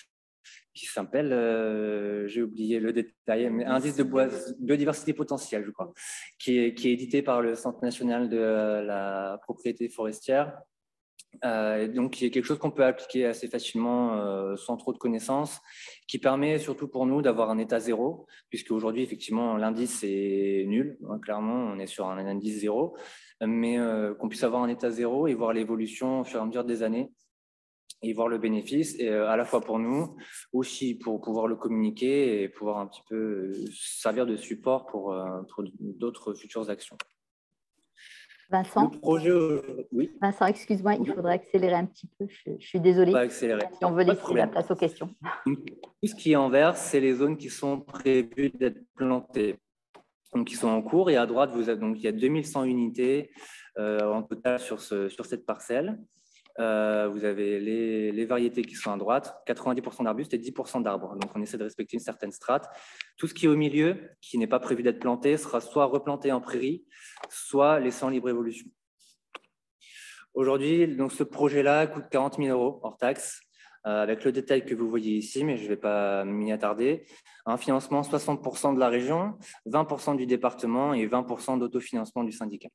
j'ai oublié le détail, mais indice de biodiversité potentielle, je crois, qui est édité par le Centre national de la propriété forestière. Donc, qui est quelque chose qu'on peut appliquer assez facilement sans trop de connaissances, qui permet surtout pour nous d'avoir un état zéro, puisque aujourd'hui, effectivement, l'indice est nul. Hein, clairement, on est sur un indice zéro, mais qu'on puisse avoir un état zéro et voir l'évolution au fur et à mesure des années et voir le bénéfice, et à la fois pour nous, aussi pour pouvoir le communiquer et pouvoir un petit peu servir de support pour d'autres futures actions. Vincent, le projet, oui. Vincent, excuse-moi, il faudrait accélérer un petit peu. Je suis désolée. On va accélérer. Si on veut laisser la place aux questions. Tout ce qui est en vert, c'est les zones qui sont prévues d'être plantées, donc qui sont en cours. Et à droite, donc, il y a 2100 unités en total sur cette parcelle. Vous avez les variétés qui sont à droite, 90% d'arbustes et 10% d'arbres. Donc, on essaie de respecter une certaine strate. Tout ce qui est au milieu, qui n'est pas prévu d'être planté, sera soit replanté en prairie, soit laissé en libre évolution. Aujourd'hui, donc, ce projet-là coûte 40 000 € hors taxe, avec le détail que vous voyez ici, mais je ne vais pas m'y attarder. Un financement 60% de la région, 20% du département et 20% d'autofinancement du syndicat.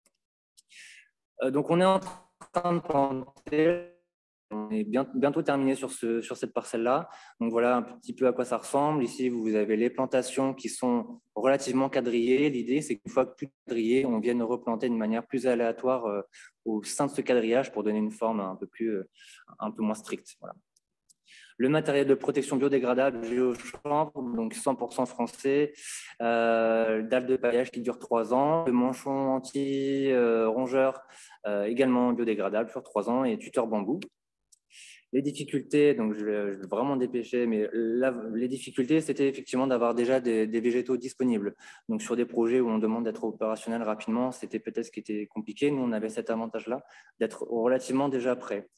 Donc, on est en train de planter. On est bientôt terminé sur cette parcelle-là. Donc, voilà un petit peu à quoi ça ressemble. Ici, vous avez les plantations qui sont relativement quadrillées. L'idée, c'est qu'une fois que tout est quadrillé, on vienne replanter de manière plus aléatoire au sein de ce quadrillage pour donner une forme un peu moins stricte. Voilà. Le matériel de protection biodégradable Géochambre, donc 100% français, dalle de paillage qui dure 3 ans, le manchon anti-rongeur également biodégradable sur 3 ans et tuteur bambou. Les difficultés, donc je vais vraiment dépêcher, mais les difficultés, c'était effectivement d'avoir déjà des végétaux disponibles. Donc sur des projets où on demande d'être opérationnel rapidement, c'était peut-être ce qui était compliqué. Nous, on avait cet avantage-là d'être relativement déjà prêt.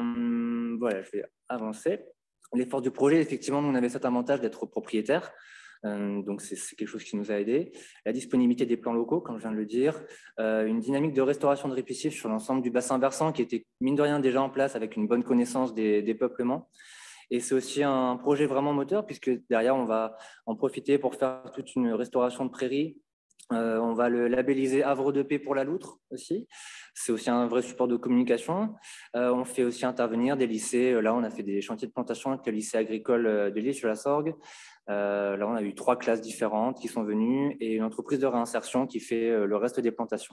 Voilà, je vais avancer. Les forces du projet, effectivement, nous, on avait cet avantage d'être propriétaire. Donc, c'est quelque chose qui nous a aidés. La disponibilité des plans locaux, comme je viens de le dire. Une dynamique de restauration de récifs sur l'ensemble du bassin versant qui était, mine de rien, déjà en place avec une bonne connaissance des peuplements. Et c'est aussi un projet vraiment moteur, puisque derrière, on va en profiter pour faire toute une restauration de prairies. On va le labelliser Havre de paix pour la loutre aussi. C'est aussi un vrai support de communication. On fait aussi intervenir des lycées. Là, on a fait des chantiers de plantation avec le lycée agricole de l'Île-sur-la-Sorgue. Là, on a eu 3 classes différentes qui sont venues et une entreprise de réinsertion qui fait le reste des plantations.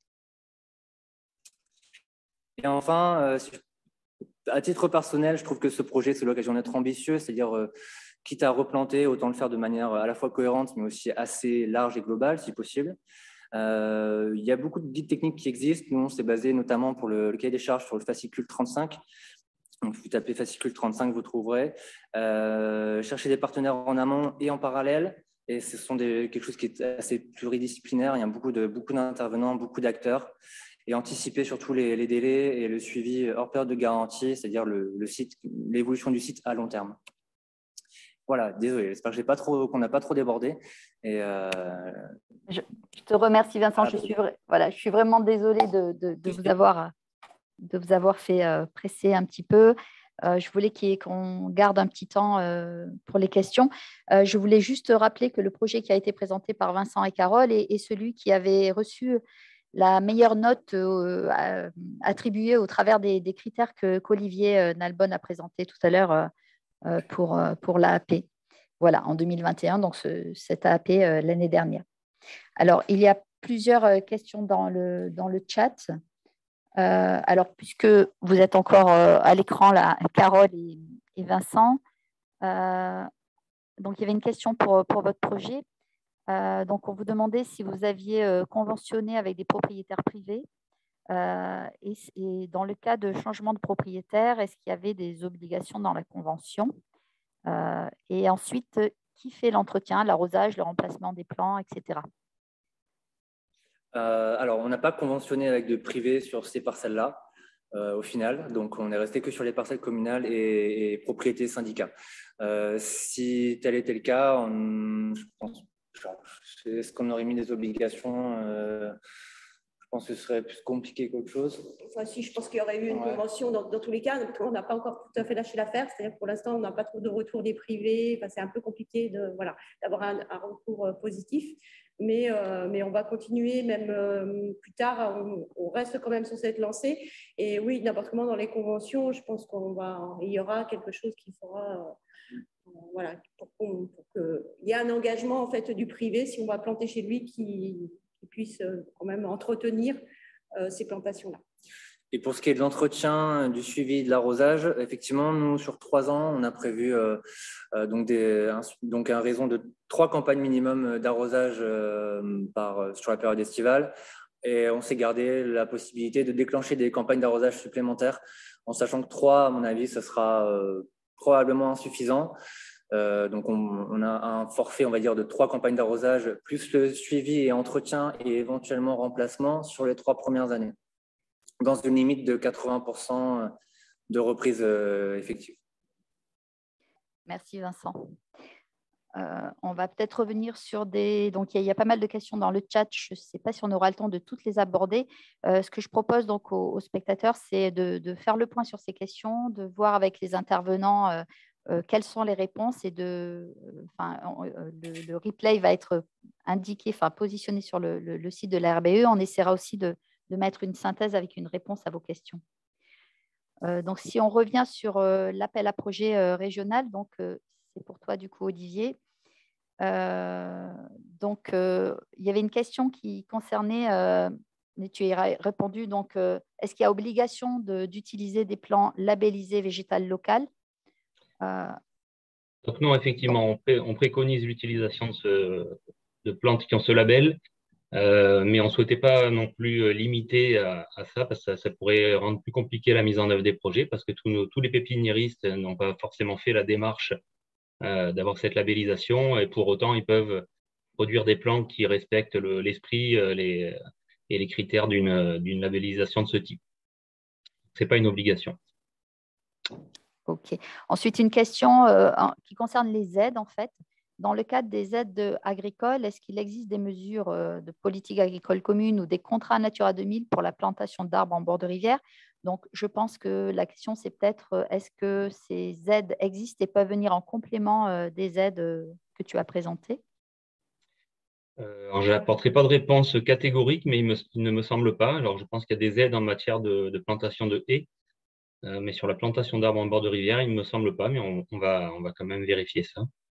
Et enfin, à titre personnel, je trouve que ce projet, c'est l'occasion d'être ambitieux, c'est-à-dire quitte à replanter, autant le faire de manière à la fois cohérente, mais aussi assez large et globale, si possible. Il y a beaucoup de guides techniques qui existent. Nous, on s'est basé notamment pour le cahier des charges sur le fascicule 35. Donc, vous tapez fascicule 35, vous trouverez. Cherchez des partenaires en amont et en parallèle. Et ce sont quelque chose qui est assez pluridisciplinaire. Il y a beaucoup d'intervenants, beaucoup d'acteurs. Et anticiper surtout les délais et le suivi hors période de garantie, c'est-à-dire l'évolution du site à long terme. Voilà, désolé, j'espère qu'on n'a pas trop débordé. Et je te remercie, Vincent. Je suis vraiment désolée de vous avoir fait presser un petit peu. Je voulais qu'on garde un petit temps pour les questions. Je voulais juste rappeler que le projet qui a été présenté par Vincent et Carole est celui qui avait reçu la meilleure note attribuée au travers des critères qu'Olivier Nalbonne a présenté tout à l'heure pour l'AAP. Voilà, en 2021, donc cette AAP l'année dernière. Alors, il y a plusieurs questions dans le chat. Alors, puisque vous êtes encore à l'écran, là, Carole et Vincent, donc il y avait une question pour votre projet. Donc, on vous demandait si vous aviez conventionné avec des propriétaires privés et dans le cas de changement de propriétaire, est-ce qu'il y avait des obligations dans la convention? Et ensuite, qui fait l'entretien, l'arrosage, le remplacement des plants, etc. Alors, on n'a pas conventionné avec de privés sur ces parcelles-là, au final. Donc, on est resté que sur les parcelles communales et propriétés syndicats. Si tel était le cas, est-ce qu'on aurait mis des obligations je pense que ce serait plus compliqué qu'autre chose. Enfin, si, je pense qu'il y aurait eu une convention dans tous les cas. On n'a pas encore tout à fait lâché l'affaire. C'est-à-dire que pour l'instant, on n'a pas trop de retour des privés. Enfin, c'est un peu compliqué d'avoir un retour positif. Mais on va continuer, même plus tard, on reste quand même sur cette lancée. Et oui, n'importe comment dans les conventions, je pense il y aura quelque chose qui fera... voilà, pour qu'il y ait un engagement en fait, du privé, si on va planter chez lui, qui puisse quand même entretenir ces plantations-là. Et pour ce qui est de l'entretien, du suivi, de l'arrosage, effectivement, nous, sur 3 ans, on a prévu donc à raison de 3 campagnes minimum d'arrosage sur la période estivale. Et on s'est gardé la possibilité de déclencher des campagnes d'arrosage supplémentaires, en sachant que 3, à mon avis, ce sera probablement insuffisant. Donc, on a un forfait, on va dire, de 3 campagnes d'arrosage, plus le suivi et entretien et éventuellement remplacement sur les 3 premières années, dans une limite de 80% de reprise effective. Merci, Vincent. On va peut-être revenir sur Donc, il y a pas mal de questions dans le chat. Je ne sais pas si on aura le temps de toutes les aborder. Ce que je propose donc aux spectateurs, c'est de faire le point sur ces questions, de voir avec les intervenants quelles sont les réponses et le replay va être indiqué, positionné sur le site de la RBE. On essaiera aussi de mettre une synthèse avec une réponse à vos questions. Donc, si on revient sur l'appel à projet régional, donc c'est pour toi du coup, Olivier. Donc, il y avait une question qui concernait, mais tu y as répondu, donc est-ce qu'il y a obligation d'utiliser des plants labellisés végétal local? Donc non, effectivement, on préconise l'utilisation de plantes qui ont ce label, mais on ne souhaitait pas non plus limiter à ça, parce que ça pourrait rendre plus compliqué la mise en œuvre des projets, parce que tous les pépiniéristes n'ont pas forcément fait la démarche d'avoir cette labellisation, et pour autant, ils peuvent produire des plantes qui respectent l'esprit et les critères d'une labellisation de ce type. Ce n'est pas une obligation. Ok. Ensuite, une question qui concerne les aides, en fait. dans le cadre des aides agricoles, est-ce qu'il existe des mesures de politique agricole commune ou des contrats Natura 2000 pour la plantation d'arbres en bord de rivière? Donc, je pense que la question, c'est peut-être est-ce que ces aides existent et peuvent venir en complément des aides que tu as présentées? Alors, je n'apporterai pas de réponse catégorique, mais il ne me semble pas. Alors, je pense qu'il y a des aides en matière de plantation de haies, mais sur la plantation d'arbres en bord de rivière, il ne me semble pas, mais on va quand même vérifier ça.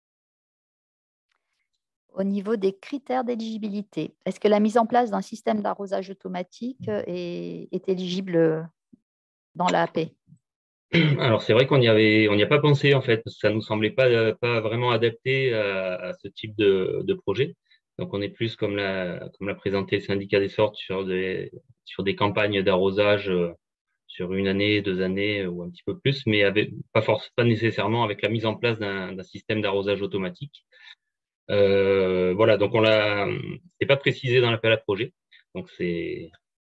Au niveau des critères d'éligibilité, est-ce que la mise en place d'un système d'arrosage automatique est éligible dans l'AP? Alors, c'est vrai qu'on n'y a pas pensé, en fait, parce que ça ne nous semblait pas vraiment adapté à ce type de projet. Donc, on est plus, comme l'a présenté le syndicat des sortes, sur des campagnes d'arrosage sur 1 année, 2 années ou un petit peu plus, mais pas nécessairement avec la mise en place d'un système d'arrosage automatique. Voilà, donc c'est pas précisé dans l'appel à projet. Donc, c'est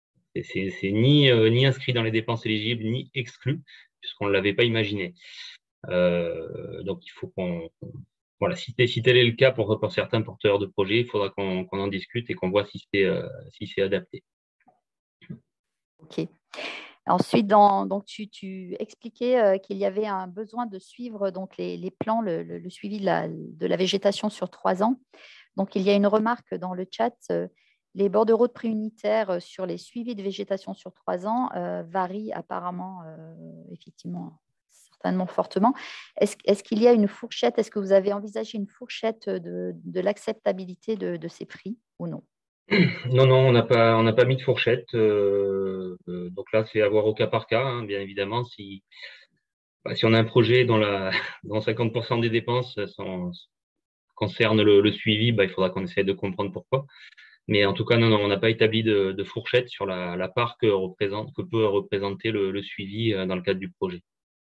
ni inscrit dans les dépenses éligibles, ni exclu, puisqu'on ne l'avait pas imaginé. Donc, il faut voilà, si tel est le cas pour certains porteurs de projets, il faudra qu'on en discute et qu'on voit si c'est adapté. OK. Ensuite, donc tu expliquais qu'il y avait un besoin de suivre donc, les plans, le suivi de la végétation sur 3 ans. Donc, il y a une remarque dans le chat. Les bordereaux de prix unitaires sur les suivis de végétation sur 3 ans varient apparemment, effectivement, certainement fortement. Est-ce qu'il y a une fourchette? Est-ce que vous avez envisagé une fourchette de l'acceptabilité de ces prix ou non? Non, on n'a pas mis de fourchette. Donc là, c'est à voir au cas par cas, hein, bien évidemment. Si on a un projet dont 50% des dépenses concernent le suivi, il faudra qu'on essaie de comprendre pourquoi. Mais en tout cas, non, on n'a pas établi de fourchette sur la part que peut représenter le suivi dans le cadre du projet.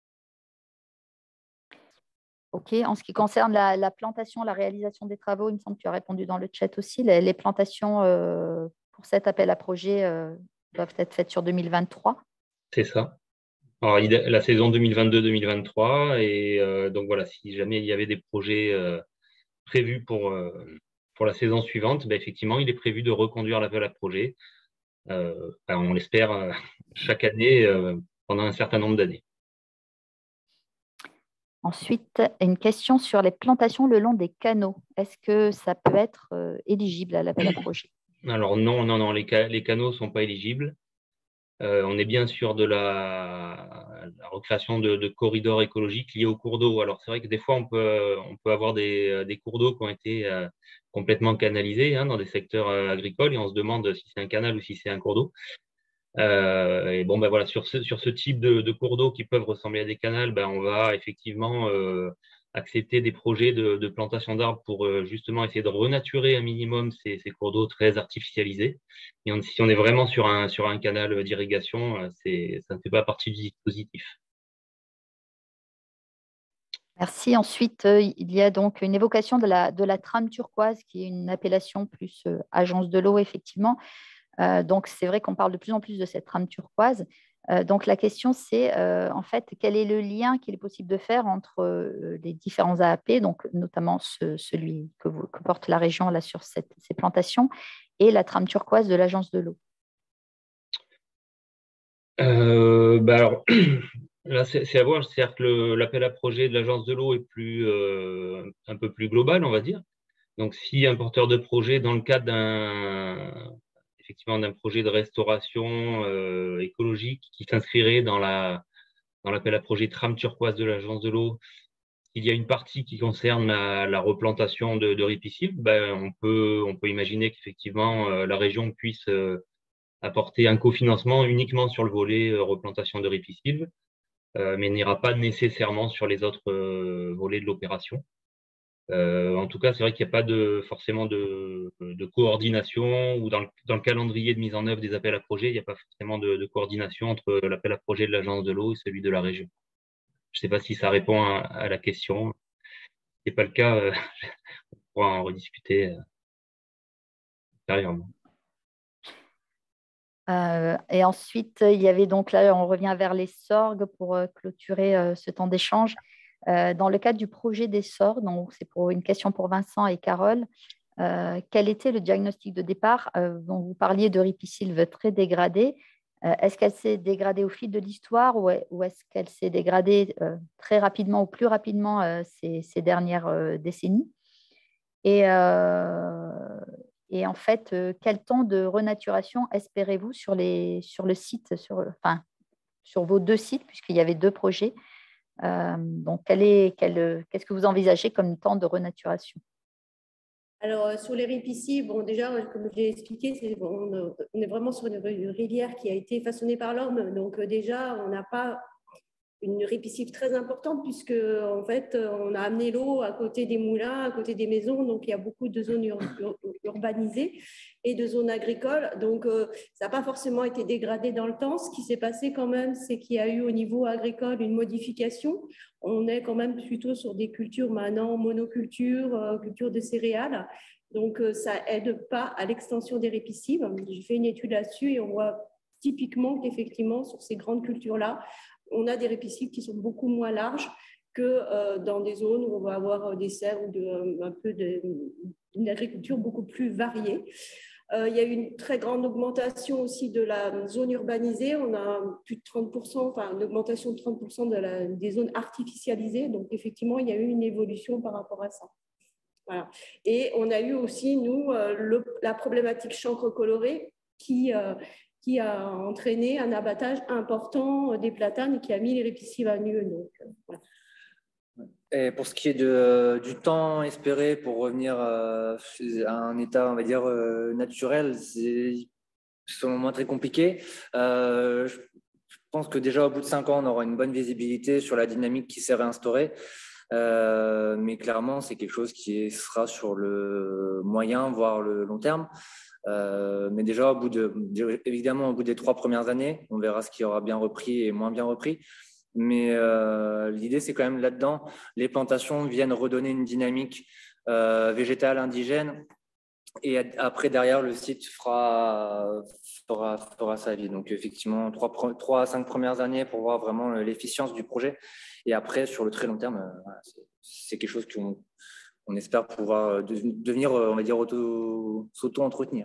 OK. En ce qui concerne la plantation, la réalisation des travaux, il me semble que tu as répondu dans le chat aussi. Les plantations pour cet appel à projet doivent être faites sur 2023. C'est ça. Alors, la saison 2022-2023. Et donc voilà, si jamais il y avait des projets prévus pour la saison suivante, effectivement, il est prévu de reconduire l'appel à projet. On l'espère chaque année pendant un certain nombre d'années. Ensuite, une question sur les plantations le long des canaux. Est-ce que ça peut être éligible à l'appel à projet? Alors non, les canaux ne sont pas éligibles. On est bien sûr de la recréation de corridors écologiques liés aux cours d'eau. Alors c'est vrai que des fois on peut avoir des cours d'eau qui ont été complètement canalisés dans des secteurs agricoles et on se demande si c'est un canal ou si c'est un cours d'eau. Et bon, voilà, sur ce type de cours d'eau qui peuvent ressembler à des canals, on va effectivement accepter des projets de plantation d'arbres pour justement essayer de renaturer un minimum ces cours d'eau très artificialisés. Et si on est vraiment sur un canal d'irrigation, ça ne fait pas partie du dispositif. Merci. Ensuite, il y a donc une évocation de la trame turquoise, qui est une appellation plus agence de l'eau, effectivement. Donc, c'est vrai qu'on parle de plus en plus de cette trame turquoise. Donc, la question, c'est en fait, quel est le lien qu'il est possible de faire entre les différents AAP, donc notamment celui que porte la région là, sur ces plantations, et la trame turquoise de l'agence de l'eau? Alors, là, c'est à voir. C'est-à-dire que l'appel à projet de l'agence de l'eau est un peu plus global, on va dire. Donc, si un porteur de projet, dans le cadre effectivement d'un projet de restauration écologique qui s'inscrirait dans l'appel à projet trame turquoise de l'agence de l'eau, il y a une partie qui concerne la replantation de ripisylves, on peut imaginer qu'effectivement la région puisse apporter un cofinancement uniquement sur le volet replantation de ripisylves, mais n'ira pas nécessairement sur les autres volets de l'opération. En tout cas, c'est vrai qu'il n'y a pas forcément de coordination ou dans le calendrier de mise en œuvre des appels à projets, il n'y a pas forcément de coordination entre l'appel à projet de l'agence de l'eau et celui de la région. Je ne sais pas si ça répond à la question. Si ce n'est pas le cas, on pourra en rediscuter ultérieurement. Et ensuite, il y avait donc là, on revient vers les sorgues pour clôturer ce temps d'échange. Dans le cadre du projet d'essor, donc c'est pour une question pour Vincent et Carole, quel était le diagnostic de départ dont vous parliez de ripisylve très dégradée? Est-ce qu'elle s'est dégradée au fil de l'histoire ou est-ce qu'elle s'est dégradée très rapidement ou plus rapidement ces dernières décennies? Et en fait, quel temps de renaturation espérez-vous sur le site, sur vos 2 sites, puisqu'il y avait 2 projets? Donc, qu'est-ce que vous envisagez comme temps de renaturation? Alors, sur les ripisylves, bon, déjà, comme je l'ai expliqué, on est vraiment sur une rivière qui a été façonnée par l'homme. Donc, déjà, on n'a pas une ripisylve très importante puisque, en fait, on a amené l'eau à côté des moulins, à côté des maisons. Donc, il y a beaucoup de zones urbanisées et de zones agricoles. Donc, ça n'a pas forcément été dégradé dans le temps. Ce qui s'est passé quand même, c'est qu'il y a eu au niveau agricole une modification. On est quand même plutôt sur des cultures maintenant, monoculture, culture de céréales. Donc, ça n'aide pas à l'extension des ripisylves. J'ai fait une étude là-dessus et on voit typiquement qu'effectivement, sur ces grandes cultures-là, on a des ripisylves qui sont beaucoup moins larges que dans des zones où on va avoir des serres ou un peu d'une agriculture beaucoup plus variée. Il y a eu une très grande augmentation aussi de la zone urbanisée. On a plus de 30%, enfin une augmentation de 30% des zones artificialisées. Donc, effectivement, il y a eu une évolution par rapport à ça. Voilà. Et on a eu aussi, nous, la problématique chancre colorée qui a entraîné un abattage important des platanes et qui a mis les ripisylves à nu. Donc, voilà. Et pour ce qui est du temps espéré pour revenir à un état, on va dire, naturel, c'est selon moi très compliqué. Je pense que déjà au bout de 5 ans, on aura une bonne visibilité sur la dynamique qui s'est réinstaurée. Mais clairement, c'est quelque chose qui sera sur le moyen, voire le long terme. Mais déjà, évidemment, au bout des 3 premières années, on verra ce qui aura bien repris et moins bien repris. Mais l'idée, c'est quand même là-dedans, les plantations viennent redonner une dynamique végétale indigène. Et après, derrière, le site fera sa vie. Donc, effectivement, 3 à 5 premières années pour voir vraiment l'efficience du projet. Et après, sur le très long terme, c'est quelque chose qu'on espère pouvoir devenir, on va dire, s'auto-entretenir.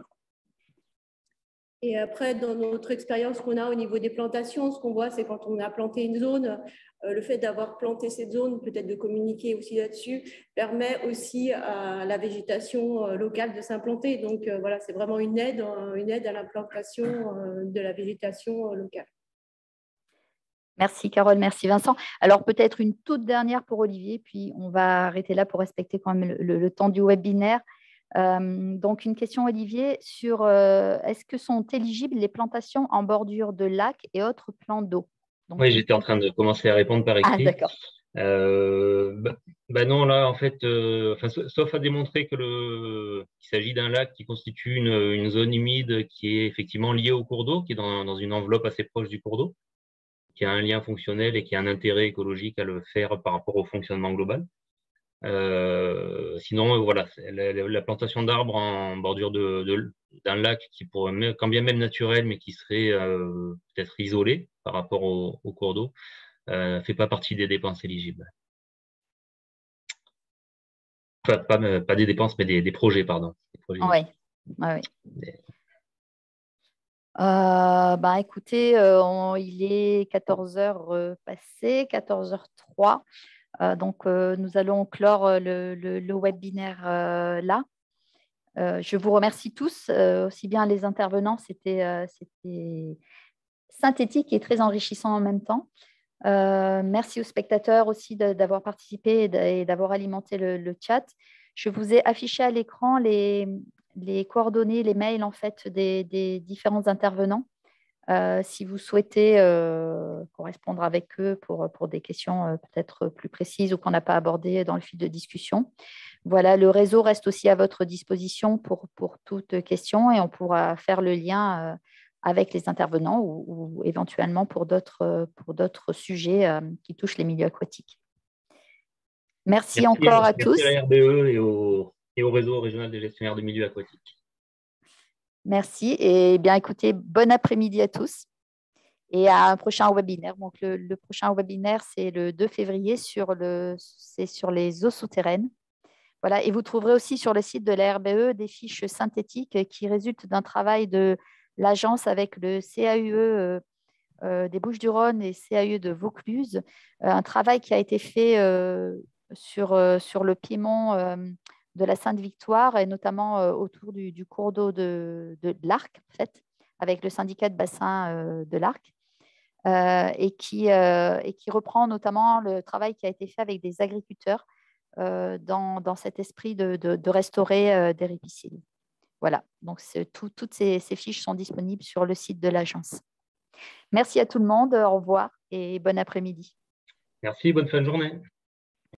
Et après, dans notre expérience qu'on a au niveau des plantations, ce qu'on voit, c'est quand on a planté une zone, le fait d'avoir planté cette zone, peut-être de communiquer aussi là-dessus, permet aussi à la végétation locale de s'implanter. Donc, voilà, c'est vraiment une aide à l'implantation de la végétation locale. Merci Carole, merci Vincent. Alors peut-être une toute dernière pour Olivier, puis on va arrêter là pour respecter quand même le temps du webinaire. Donc une question Olivier sur est-ce que sont éligibles les plantations en bordure de lacs et autres plans d'eau? Oui, j'étais en train de commencer à répondre par écrit. Ah d'accord. Non, là, en fait, sauf à démontrer qu'il s'agit d'un lac qui constitue une zone humide qui est effectivement liée au cours d'eau, qui est dans une enveloppe assez proche du cours d'eau, qui a un lien fonctionnel et qui a un intérêt écologique à le faire par rapport au fonctionnement global. Sinon, voilà, la plantation d'arbres en bordure d'un lac qui pourrait, quand bien même naturel, mais qui serait peut-être isolé par rapport au cours d'eau, fait pas partie des dépenses éligibles. Enfin, pas des dépenses, mais des projets, pardon. Oui. Écoutez, il est 14h passé, 14h03. Donc, nous allons clore le webinaire là. Je vous remercie tous, aussi bien les intervenants, c'était synthétique et très enrichissant en même temps. Merci aux spectateurs aussi d'avoir participé et d'avoir alimenté le chat. Je vous ai affiché à l'écran les coordonnées, les mails en fait des différents intervenants. Si vous souhaitez correspondre avec eux pour des questions peut-être plus précises ou qu'on n'a pas abordées dans le fil de discussion. Voilà, le réseau reste aussi à votre disposition pour toute question et on pourra faire le lien avec les intervenants ou éventuellement pour d'autres sujets qui touchent les milieux aquatiques. Merci encore à tous. Merci à la RBE et au réseau régional des gestionnaires de milieux aquatiques. Merci et bien écoutez, bon après-midi à tous et à un prochain webinaire. Donc, le prochain webinaire, c'est le 2 février c'est sur les eaux souterraines. Voilà. Et vous trouverez aussi sur le site de la RBE des fiches synthétiques qui résultent d'un travail de l'agence avec le CAUE des Bouches-du-Rhône et CAUE de Vaucluse, un travail qui a été fait sur le piémont de la Sainte-Victoire et notamment autour du cours d'eau de l'Arc, en fait, avec le syndicat de bassin de l'Arc. Et qui reprend notamment le travail qui a été fait avec des agriculteurs dans cet esprit de restaurer des ripisylves. Voilà, donc toutes ces fiches sont disponibles sur le site de l'agence. Merci à tout le monde, au revoir et bon après-midi. Merci, bonne fin de journée.